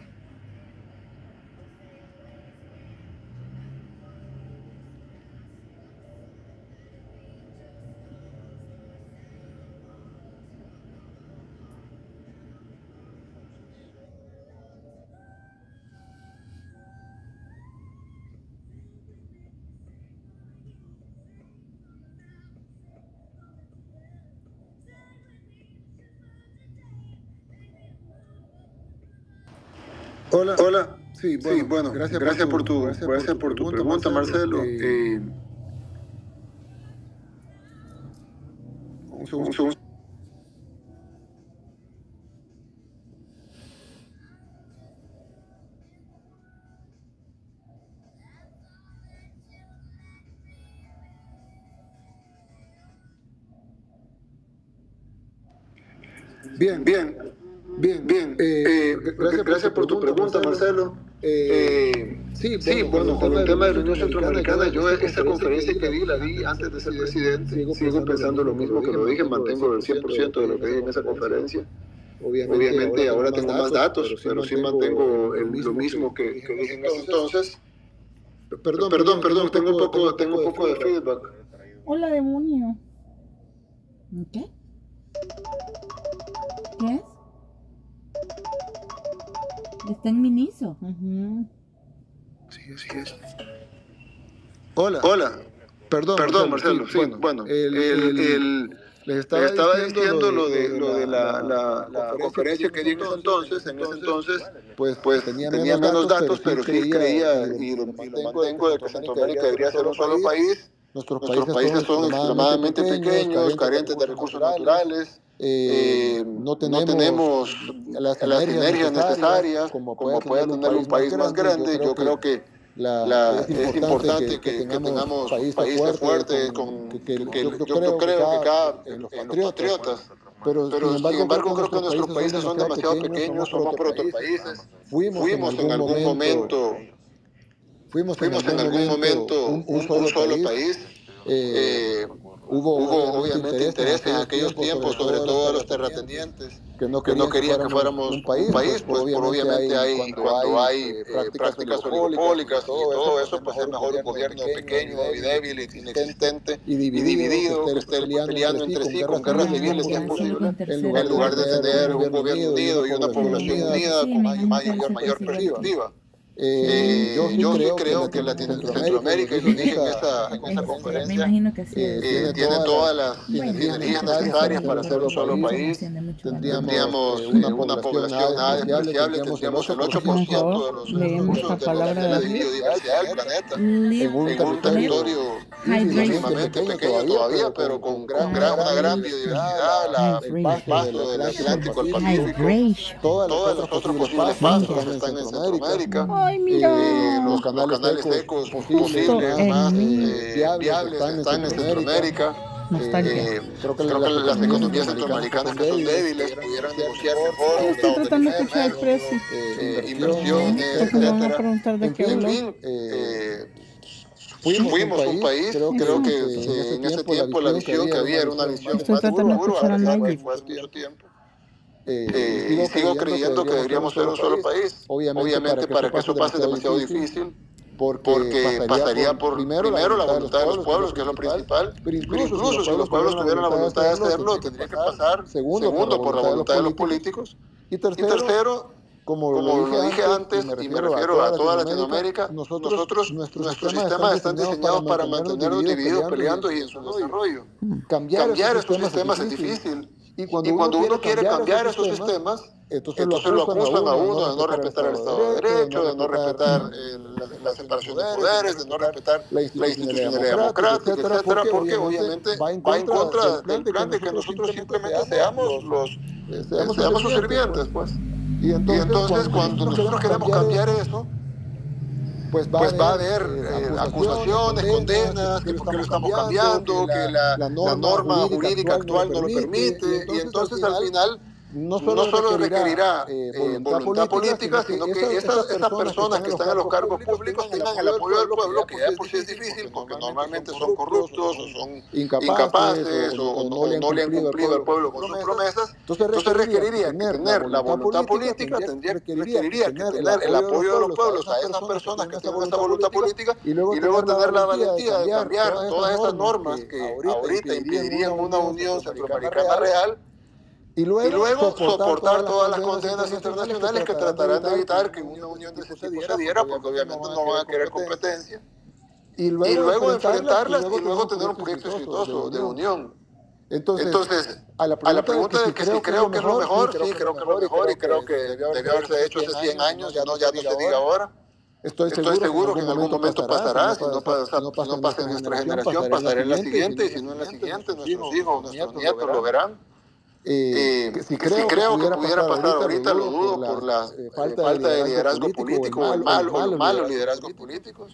Hola, hola. Sí, bueno, sí, bueno gracias, gracias por tu, gracias gracias por tu, por tu pregunta, Marcelo. Marcelo. Eh, un segundo. Un segundo. Bien, bien. Bien, bien. Eh, eh, gracias, gracias por tu pregunta, Marcelo. Eh, sí, sí, bueno, con el tema de la Unión Centroamericana, yo esta conferencia que di, la di antes de ser presidente. Sigo, sigo pensando lo mismo que lo dije, mantengo el cien por ciento de lo que dije en esa conferencia. Obviamente, Obviamente ahora tengo más datos, pero sí mantengo el, lo mismo que, que dije en ese entonces. Perdón, perdón, perdón, tengo un poco, tengo un poco de feedback. Hola, demonio. ¿Qué? ¿Qué es? Está en Miniso. Uh-huh. Sí, así es. Hola. Hola. Perdón, Perdón Marcelo. Marcelo. Sí, bueno, bueno el, el, el, les estaba, les estaba diciendo lo de, lo de la, la, la, la conferencia que di en ese entonces. En ese entonces, pues, pues tenía, tenía menos datos, pero sí creía, y lo, y lo mantengo, de que Centroamérica debería ser un solo país. Nuestros, Nuestros países son extremadamente pequeños, carentes de recursos naturales. Eh, no tenemos, no tenemos las, las energías necesarias como puede, como puede tener un país más grande. Yo creo que la, la, es importante, es importante que, que, que tengamos países fuertes, fuerte, con, que, que, que, yo, yo, creo que cada en los patriotas, pero, pero sin embargo, sin embargo creo que nuestros países son demasiado pequeños, somos por otros países. Fuimos, fuimos en algún momento, fuimos en algún momento un, un, un solo país. Eh, Hubo, Hubo obviamente interés en aquellos tiempos, sobre todo a los terratenientes, que no querían, que, no querían que fuéramos un país, un país pues, pues obviamente hay, cuando, cuando hay eh, prácticas, prácticas oligopólicas y todo eso, pues es mejor un gobierno pequeño y débil, inexistente y dividido, que esté peleando entre sí con guerras civiles si es posible, en lugar de tener un gobierno unido y una población unida con mayor, mayor perspectiva. Eh, yo sí yo creo, creo que, que Latinoamérica, Centroamérica, y lo dije en esa, en esa conferencia, me imagino que sí. eh, eh, tiene todas las sinergias necesarias para ser un solo país. Tendríamos eh, una, una población nada despreciable, tendríamos el ocho por ciento de los recursos de la biodiversidad del planeta, en un territorio mínimamente pequeño todavía, pero con gran, gran, una gran biodiversidad, el pasto del Atlántico al Pacífico, todas las otras posibles pastos están en Centroamérica. Ay, mira. Eh, los, canales los canales secos posibles, más eh, viables están en Centroamérica. Eh, creo que, creo que las economías centroamericanas que son débiles pudieran negociar mejor. Estoy tratando de escuchar el precio. Eh, inversiones, etcétera. En fin, eh, fuimos, fuimos un país, creo, creo que eh, en ese tiempo la visión que había era una visión más dura, ahora fue hace mucho tiempo. Eh, eh, y sigo, sigo creyendo que deberíamos ser un solo país. Obviamente, Obviamente para que eso pase es demasiado difícil, porque, porque pasaría por, por primero, primero la voluntad de los pueblos, que es lo principal, pero incluso, pero incluso si los pueblos tuvieran la voluntad de hacerlo, tendría que pasar, segundo, segundo por la voluntad de los políticos, y tercero, y tercero como, como lo dije antes, y me refiero a toda Latinoamérica, nosotros, nosotros nuestros sistemas están diseñados para mantenernos divididos, peleando y en su desarrollo. Cambiar, Cambiar estos sistemas es difícil. Y cuando, y cuando uno, uno quiere cambiar esos sistemas, entonces, entonces lo acusan a uno de no respetar el Estado de Derecho, de no respetar eh, la, la separación de poderes, de no respetar la institucionalidad democrática, etcétera, porque obviamente va en contra del plan de que nosotros simplemente seamos los eh, seamos, seamos sus sirvientes, pues. Y entonces, y entonces cuando nosotros queremos cambiar eso, pues va, pues va a haber eh, acusaciones, condenas, que por qué lo estamos cambiando, que la, la, norma, la norma jurídica actual no lo permite, y entonces al final no solo, no solo requerirá eh, voluntad, voluntad política, sino que esas, esas personas que están en los cargos públicos tengan el apoyo del pueblo, que ya por sí es difícil, porque normalmente son corruptos, o son incapaces, o, o, o no le han cumplido al pueblo con sus promesas. Entonces requeriría tener la voluntad política, tendría, requeriría tener el apoyo de los pueblos a esas personas que tienen esa voluntad política, y luego tener la valentía de cambiar todas esas normas que ahorita impedirían una unión centroamericana real. Y luego, y luego soportar, soportar todas las condenas internacionales que tratarán de evitar que una unión de ese tipo se diera, porque obviamente no van a querer competencia. Y luego, y luego enfrentarlas y luego tener un proyecto exitoso de unión. Entonces, Entonces a la pregunta, a la pregunta de que si creo que es lo mejor, sí, creo que es lo mejor y creo que debió haberse hecho hace cien años, ya no, ya no se diga ahora. Estoy seguro, Estoy seguro que en algún momento pasará, si no pasa, no pasa, si no pasa en nuestra generación, pasará en la siguiente, y si no en la siguiente, nuestros hijos, nuestros nietos lo verán. Eh, eh, si creo, si creo que, pudiera que pudiera pasar ahorita, lo dudo por la eh, falta, falta de liderazgo político, o el malo, o el malo liderazgo político.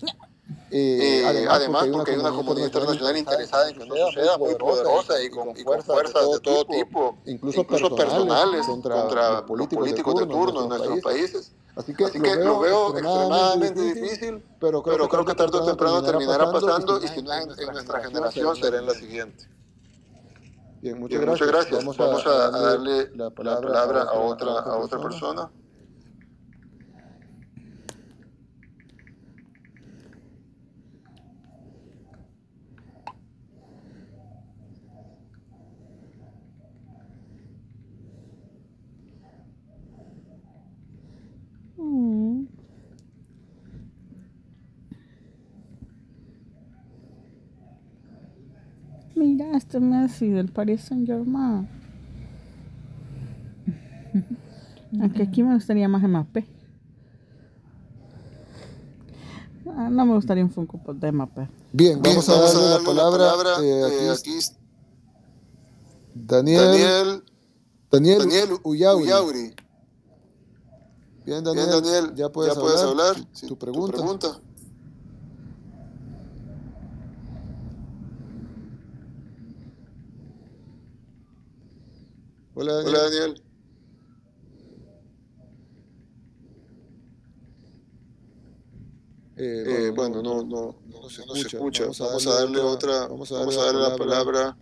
Eh, eh, además, porque hay una comunidad internacional interesada en que no suceda, muy poderosa y con, y con fuerzas de todo tipo, incluso, incluso personales, contra, contra los políticos de turno en nuestros países. Así que, Así que lo veo extremadamente difícil, pero creo, pero creo que tarde o temprano terminará pasando, y si no en, en nuestra generación será en la siguiente. Bien, muchas, Bien, muchas gracias. gracias. Vamos, Vamos a, a darle la palabra, la palabra a, otra, a, otra, a otra persona. persona. Mm. Mira, este Messi del Paris Saint-Germain. Aunque aquí me gustaría más Mbappé. Ah, no me gustaría un Funko Pop de Mbappé. Bien, vamos, Bien, a, darle a darle la palabra, la palabra eh, aquí, eh, aquí Daniel Daniel, Daniel, Daniel Uyauri. Uyauri. Bien, Daniel, Bien, Daniel, ya puedes, ya puedes hablar, hablar tu, tu, pregunta. tu pregunta. Hola, Daniel. Hola, Daniel. Eh, bueno, eh, bueno, no, no, no, no, se, no se escucha. Vamos a, vamos a darle otra, vamos a darle, vamos a darle la palabra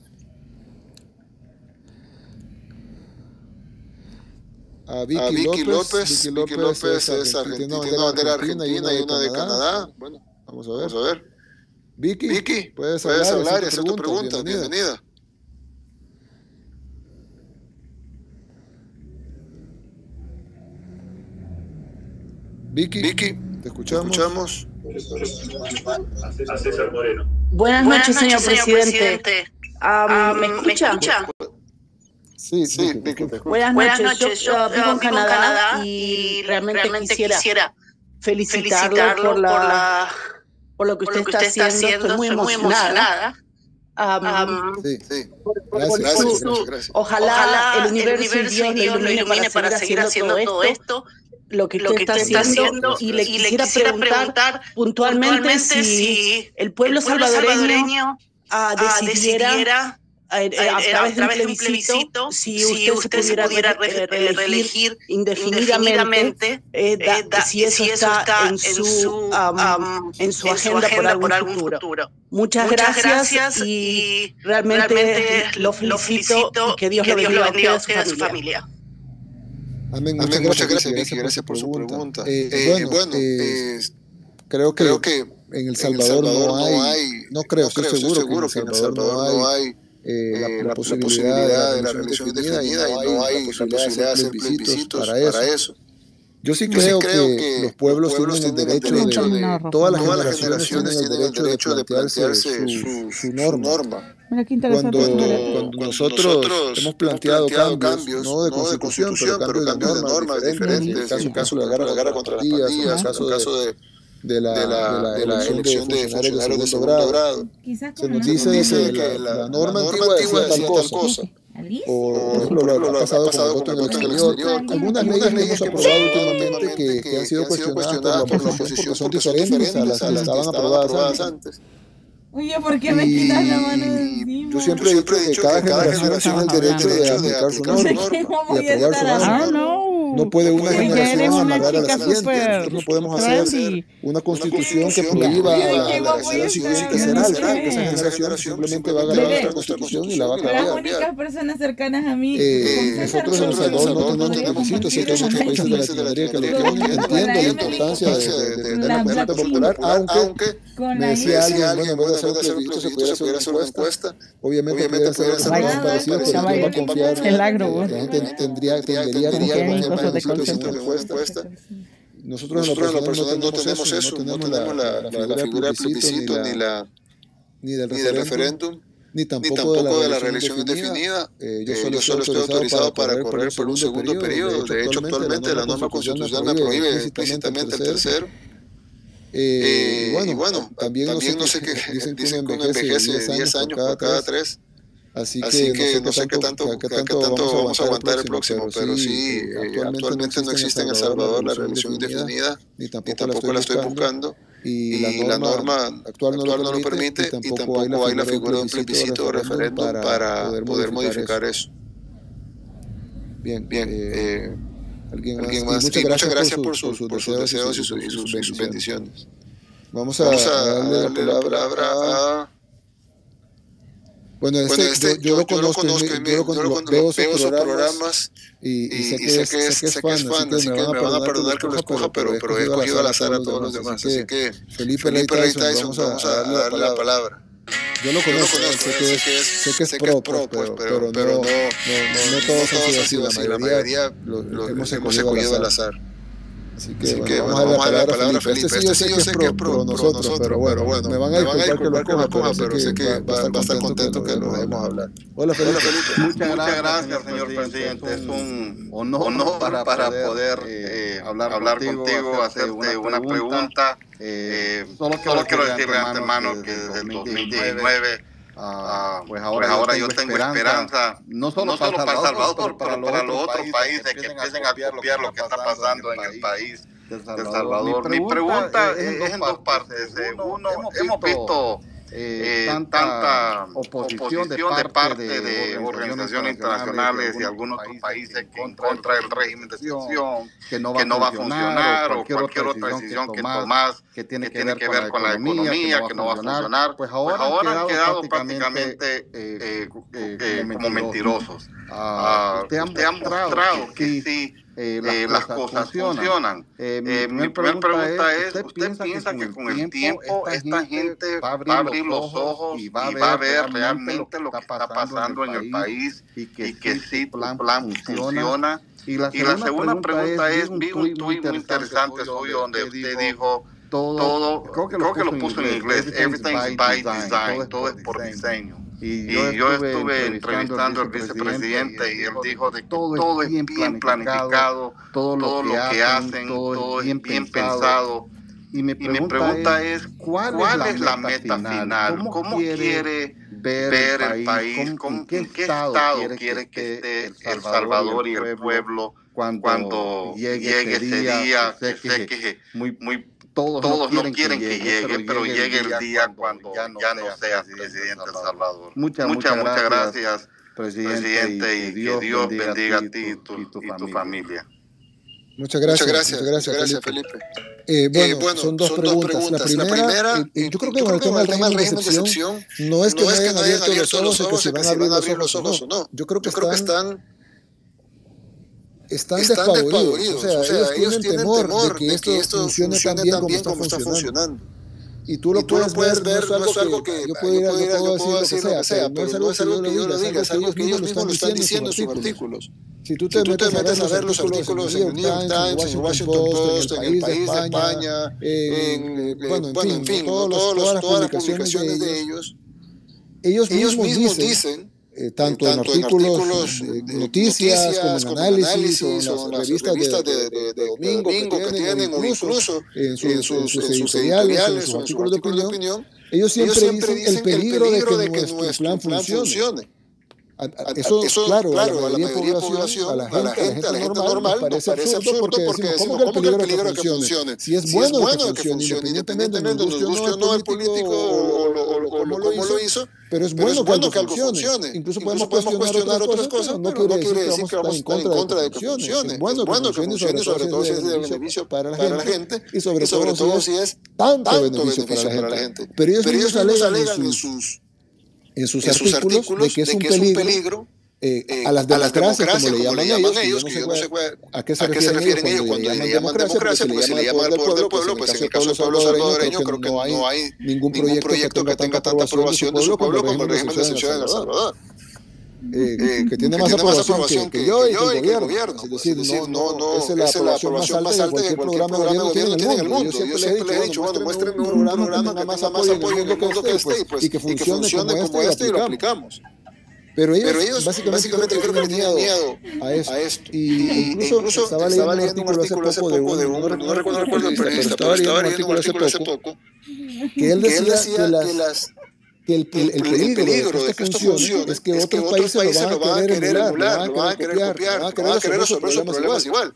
a Vicky, a Vicky López. López. Vicky López es argentina, tiene una bandera argentina y una de, una de Canadá. Canadá. Bueno, vamos a ver. Vamos a ver. Vicky, Vicky puedes, puedes hablar, hablar y hacer tu pregunta. Bienvenida. Bienvenida. Vicky, Vicky, te escuchamos. Te escuchamos. A César Moreno. Buenas noches, señor presidente. Um, ¿Me escucha? Sí, sí, Vicky, te escucho. Buenas noches, Buenas noches. Yo, yo uh, vivo en Canadá, Canadá y realmente, realmente quisiera, quisiera felicitarlo, felicitarlo por, la, por, la, por lo que usted, por lo que usted está, está haciendo. Estoy muy emocionada. Um, sí, sí. Por, por, gracias, por gracias, su, gracias, gracias. Ojalá, ojalá el universo, el universo y Dios lo ilumine para, para seguir haciendo todo esto. Lo que, lo que usted está haciendo, y le y quisiera, quisiera preguntar, preguntar puntualmente, puntualmente si el pueblo, el pueblo salvadoreño, salvadoreño uh, decidiera, decidiera a, a, a, a través de un plebiscito, plebiscito si usted, si usted se pudiera, se pudiera re, reelegir, reelegir indefinidamente, eh, da, eh, da, si eso, si eso está, está en su, um, en su en agenda, agenda por algún, por algún futuro. futuro. Muchas, Muchas gracias, gracias y realmente, realmente lo, felicito lo felicito y que Dios, que lo, bendiga Dios lo bendiga a usted y a su familia. familia. Amén. Muchas, Amén. Muchas gracias, Vicky. Gracias por su pregunta. Eh, eh, bueno, bueno eh, creo, que creo que en El Salvador, en el Salvador no, hay, no hay, no creo, no estoy creo, seguro, seguro que en El Salvador no hay eh, la, la, la posibilidad de la reelección indefinida y no hay la posibilidad de hacer plebiscitos para eso. Para eso. Yo sí creo, sí creo que, que los pueblos, los pueblos tienen el derecho, derecho de, de todas las generaciones, generaciones tienen el derecho de plantearse su, su, su norma. norma. Cuando, cuando nosotros, nosotros hemos planteado, planteado cambios, cambios, no de constitución, no de constitución pero cambios de normas diferentes, en el caso de la guerra contra las pandillas, en el caso de, de, la, de, la, de, la, de la elección de funcionarios de segundo grado, se nos dice que la, la norma antigua decía tal cosa. O, por ejemplo, lo que ha pasado con el voto en el exterior. Algunas leyes que hemos aprobado últimamente que, que han sido cuestionadas por la oposición porque son diferentes a las que estaban aprobadas antes. Oye, ¿por qué me quitas la mano de encima? Yo siempre he dicho que cada generación tiene el derecho de aplicar su norma y aprobar su norma. Ah, no. No puede una generación amarrar a la siguiente. Nosotros no podemos hacer una constitución que prohíba a la generación siguiente ser algo. Esa generación simplemente va a ganar nuestra constitución y la va a cambiar. Las únicas personas cercanas a mí. Nosotros en El Salvador no tenemos requisitos, así que hay muchos países de Latinoamérica que lo tienen. Entiendo la importancia de la consulta popular, aunque me decía alguien, bueno, en vez de hacer un plebiscito se pudiera hacer una encuesta. Obviamente pudiera ser algo más parecido, pero no va a confiar. La gente tendría que nosotros en lo personal no tenemos eso, no tenemos la figura del plebiscito ni del referéndum, ni tampoco de la reelección indefinida. Yo solo estoy autorizado para correr por un segundo periodo. De hecho, actualmente la norma constitucional me prohíbe explícitamente el tercero. Eh, y bueno, bueno, también, también no sé qué dicen que uno envejece diez años por cada tres. Así que, Así que no sé qué tanto, qué tanto, qué tanto vamos a aguantar el próximo, pero sí, eh, actualmente, actualmente no existe en El Salvador la reelección indefinida, ni tampoco, ni tampoco la estoy buscando, y, y la norma actual no, actual no lo permite, y tampoco hay la figura de un plebiscito o referéndum para, para poder, poder modificar eso. eso. Bien, bien. Eh, eh, ¿Alguien más? ¿Alguien más? Y muchas, y muchas gracias por, su, por, sus, por sus deseos y, su, y, sus, y sus bendiciones. Vamos a, Vamos a darle, darle la palabra a... Bueno, este, bueno, este, yo, yo, yo lo conozco, yo, yo, yo lo, lo, veo sus programas, programas y, y, sé, que y es, sé que es, sé que es fan, así que me van a perdonar que lo escoja, pero, pero he escogido al azar a todos los demás. Así que, Felipe Rey Tyson, vamos a darle la palabra. Yo lo conozco, sé que es, sé que es pro, pro, pero, pero, pero no, no, no, no todos han sido así, la mayoría lo hemos escogido al azar. Así que, Así que bueno, vamos a darle la palabra a Felipe. Felipe. Este sí yo sé que es pro, pro nosotros, nosotros, pero bueno, bueno, me van a disculpar que lo coja, pero sé que va, va a estar contento que lo dejemos hablar. Hola Felipe. Hola, Felipe. Muchas, Muchas gracias, señor presidente. Es un honor, honor para, para poder eh, hablar, hablar contigo, hacerte una, una pregunta. Eh, solo quiero, quiero decirle de antemano que desde el dos mil diecinueve Uh, pues ahora, pues ahora yo, tengo yo tengo esperanza, no solo, no solo para El Salvador, pero para, para los otros países que empiecen a copiar lo que está pasando en el país de El Salvador. Salvador. Mi pregunta es, es en dos partes. Uno, hemos visto eh, tanta, tanta oposición de parte, de, parte de, de organizaciones internacionales y algunos otros países que en contra del régimen de excepción, que no va, que no va a funcionar, o cualquier, cualquier otra decisión que tomas que tiene que, que, tiene que ver con la economía, que no va a funcionar. Pues ahora, pues ahora han quedado prácticamente eh, eh, eh, como mentirosos. Uh, usted ha mostrado que sí eh, las, eh, las cosas funcionan. funcionan. Eh, mi, eh, mi primera pregunta es, ¿usted, ¿usted piensa que con el tiempo esta gente va a abrir los ojos y va a ver realmente lo que está pasando en el país y que, y que sí, tu plan, plan funciona? Y la segunda, y la segunda pregunta es, vi un tuit muy interesante suyo donde usted dijo, todo, todo creo que lo, creo que lo puso en inglés, everything is by design, todo es por diseño. Y yo, y yo estuve, estuve entrevistando al vicepresidente y él dijo de que todo es bien planificado, todo lo que hacen, todo es bien pensado. Y mi pregunta, y mi pregunta es, ¿cuál, ¿cuál es la meta final? ¿Cómo, ¿Cómo quiere ver el país? ¿Cómo, ¿En qué estado quiere que esté El Salvador y el pueblo cuando, cuando llegue ese día? Sé que, que muy, muy Todos, Todos no, quieren no quieren que llegue, que llegue pero, pero llegue el día cuando, cuando ya no, ya no sea presidente de El Salvador. Muchas, muchas, muchas gracias, presidente, presidente, y que Dios, y Dios bendiga, bendiga a ti y tu, y tu, y tu familia. Muchas gracias, muchas gracias, muchas gracias, gracias Felipe. Felipe. Eh, bueno, eh, bueno, son dos son preguntas. Dos preguntas. La primera, la primera eh, yo creo que con el tema del régimen de excepción, no es que no hayan abierto los ojos o que se van a abrir los ojos, no. Yo creo que están... Están, están despavoridos, o sea, o sea ellos, ellos tienen temor, temor de que, de que esto funcione tan bien como está, como está funcionando. Y tú lo, y tú puedes, lo puedes ver, no es algo que, que yo puedo, ir, yo puedo, yo puedo decir lo que sea, pero no es algo que yo lo diga, es algo que ellos mismos lo están diciendo en sus artículos. Si tú te, si tú te metes a ver los artículos en el New York Times, en el Washington Post, en el País de España, en, bueno, en fin, todas las publicaciones de ellos, ellos mismos dicen, Eh, tanto, tanto en artículos, en artículos de, de noticias, noticias como en análisis, como en o en las revistas, revistas de, de, de, de domingo, domingo que tienen, o incluso en, su, en, sus, en sus editoriales, en sus artículos de opinión, de opinión ellos siempre, ellos siempre dicen el peligro, el peligro de que, de que nuestro plan, plan funcione. funcione. A, a, eso, eso, claro, claro, a la mayoría de la población, a la gente, a la gente, a la gente normal, normal parece, parece absurdo porque, porque decimos, ¿cómo que el peligro de que funcione? Si es bueno, si es bueno de que funcione, independientemente de nos guste o no el político o cómo lo hizo, pero es bueno, pero es bueno que algo funcione. Incluso podemos cuestionar otras cosas, pero no quiere decir que vamos a estar en contra de que funcione. Es bueno que funcione, sobre todo si es de beneficio para la gente y sobre todo si es tanto beneficio para la gente. Pero ellos mismos alegan en sus en sus, en sus artículos, artículos de que es un, de que peligro, es un peligro eh, eh, a las democracias, a las democracias como, como le llaman ellos, que yo no sé a qué se, a qué se refieren ellos cuando le llaman democracia, porque si le llaman el poder del pueblo, pues en el caso del pueblo salvadoreño creo que no hay ningún proyecto que tenga tanta aprobación de su pueblo como el régimen de excepción en El Salvador. Eh, eh, que tiene más que aprobación, aprobación que, que, que yo y que, que el gobierno. gobierno. Es decir, pues, no, no, no, esa es la aprobación, más, alta más alta de cualquier programa de gobierno que tiene en el mundo. Yo siempre le he dicho, bueno, muéstrenme un programa que tenga más apoyo en el mundo que este y que funcione como este y lo aplicamos. Pero ellos, Pero ellos básicamente, básicamente creo que tienen miedo a esto. A esto. Y, y incluso, incluso estaba leyendo, leyendo un artículo hace poco de un, no, no recuerdo el periodista, pero estaba leyendo un artículo hace poco que él decía que las que el, el, el, peligro, el peligro de que esto funcione es que es otros que países, países lo van a querer emular, lo van a querer copiar, lo van a querer resolver sus problemas igual.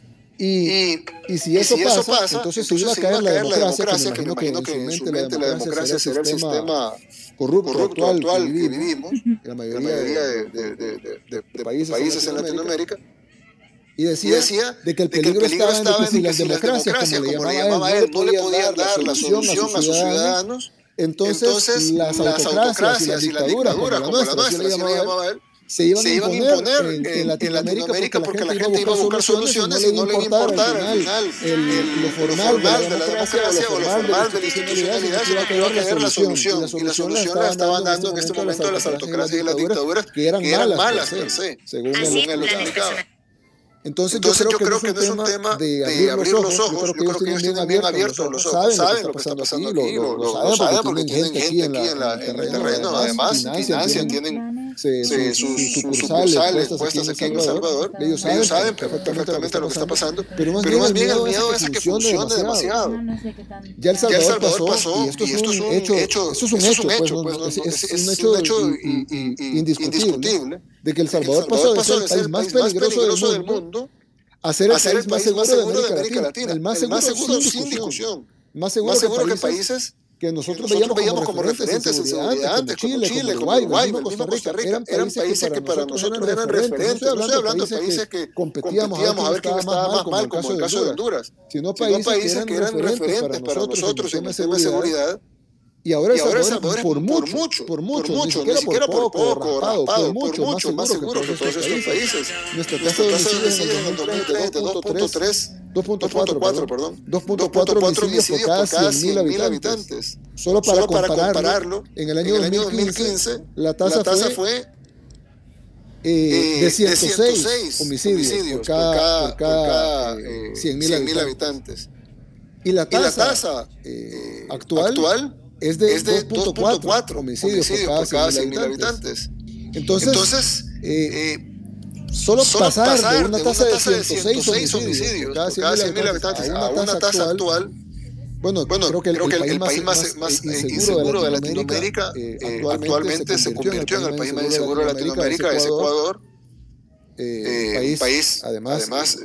Y, y, y si eso, y si pasa, eso pasa, entonces se iba a caer la democracia, que me imagino que en su mente la democracia será el sistema corrupto, corrupto actual que vivimos, en la mayoría de, de, de, de, de, de países, países en Latinoamérica. Y decía, y decía de que el peligro, que el peligro estaba en que si las democracias, como, como le llamaba él, no le podían dar la solución a sus ciudadanos. Entonces, Entonces las, las autocracias y las dictaduras, como la nuestra, así le llamaba él, se iban, se iban a imponer en, en, en Latinoamérica porque la gente iba a buscar soluciones y no le iba a importar al final el, el, lo formal de la democracia o lo formal de la institucionalidad, sino que iba a querer la solución. Y la solución la estaban dando en este momento las autocracias y las dictaduras, que eran malas per se, según él lo explicaba. Entonces, Entonces yo creo, yo creo que, que no es un tema de abrir, de abrir los ojos, yo creo que ellos tienen bien abiertos los ojos, saben lo que está pasando aquí, lo, lo, lo saben porque tienen gente aquí en, la, en el terreno, además financian, tienen sus sucursales puestas aquí en El Salvador, ellos saben perfectamente lo que está pasando, pero más bien el miedo es a que funcione demasiado. Ya El Salvador pasó, y esto es un hecho, eso es un hecho, es un hecho indiscutible, de que El Salvador pasó de ser el país más peligroso del mundo a ser el país más seguro de América Latina, el más seguro sin discusión, más seguro que países que nosotros veíamos como referentes en seguridad, como Chile, como Uruguay, como Costa Rica, eran países que para nosotros eran referentes. No estoy hablando de países que competíamos a ver quién estaba más mal, como el caso de Honduras, sino países que eran referentes para nosotros en temas de seguridad. Y ahora, y ahora El Salvador, Salvador por, por mucho, mucho, por mucho, por mucho, ni siquiera, ni siquiera por poco, poco, raspado, raspado, por mucho, por mucho, más seguro que todos estos países. países. Nuestra tasa de homicidios en el dos mil tres de dos punto tres, dos punto cuatro, perdón, dos punto cuatro homicidios por cada cien mil habitantes. Solo para, Solo para compararlo, compararlo, en el año, en el año dos mil quince, dos mil quince la tasa, la tasa fue, fue eh, eh, de ciento seis, de ciento seis homicidios, homicidios por cada, por cada, por cada por cada eh, eh, cien mil habitantes. habitantes. Y la tasa, Y la tasa eh, actual, actual es de, es de dos punto cuatro homicidios, homicidios por cada cien mil habitantes. habitantes. Entonces, Entonces eh, eh, solo, solo pasar, pasar de una de tasa, una de tasa de ciento seis ciento seis homicidios por homicidios cada cien mil habitantes, habitantes a una tasa actual, bueno, bueno, creo que el, creo que el, el, el país más, país más, más eh, inseguro, inseguro de de Latinoamérica, Latinoamérica eh, eh, actualmente, actualmente se convirtió en el país más inseguro de Latinoamérica, es Ecuador. Eh, Eh, país, país, además, además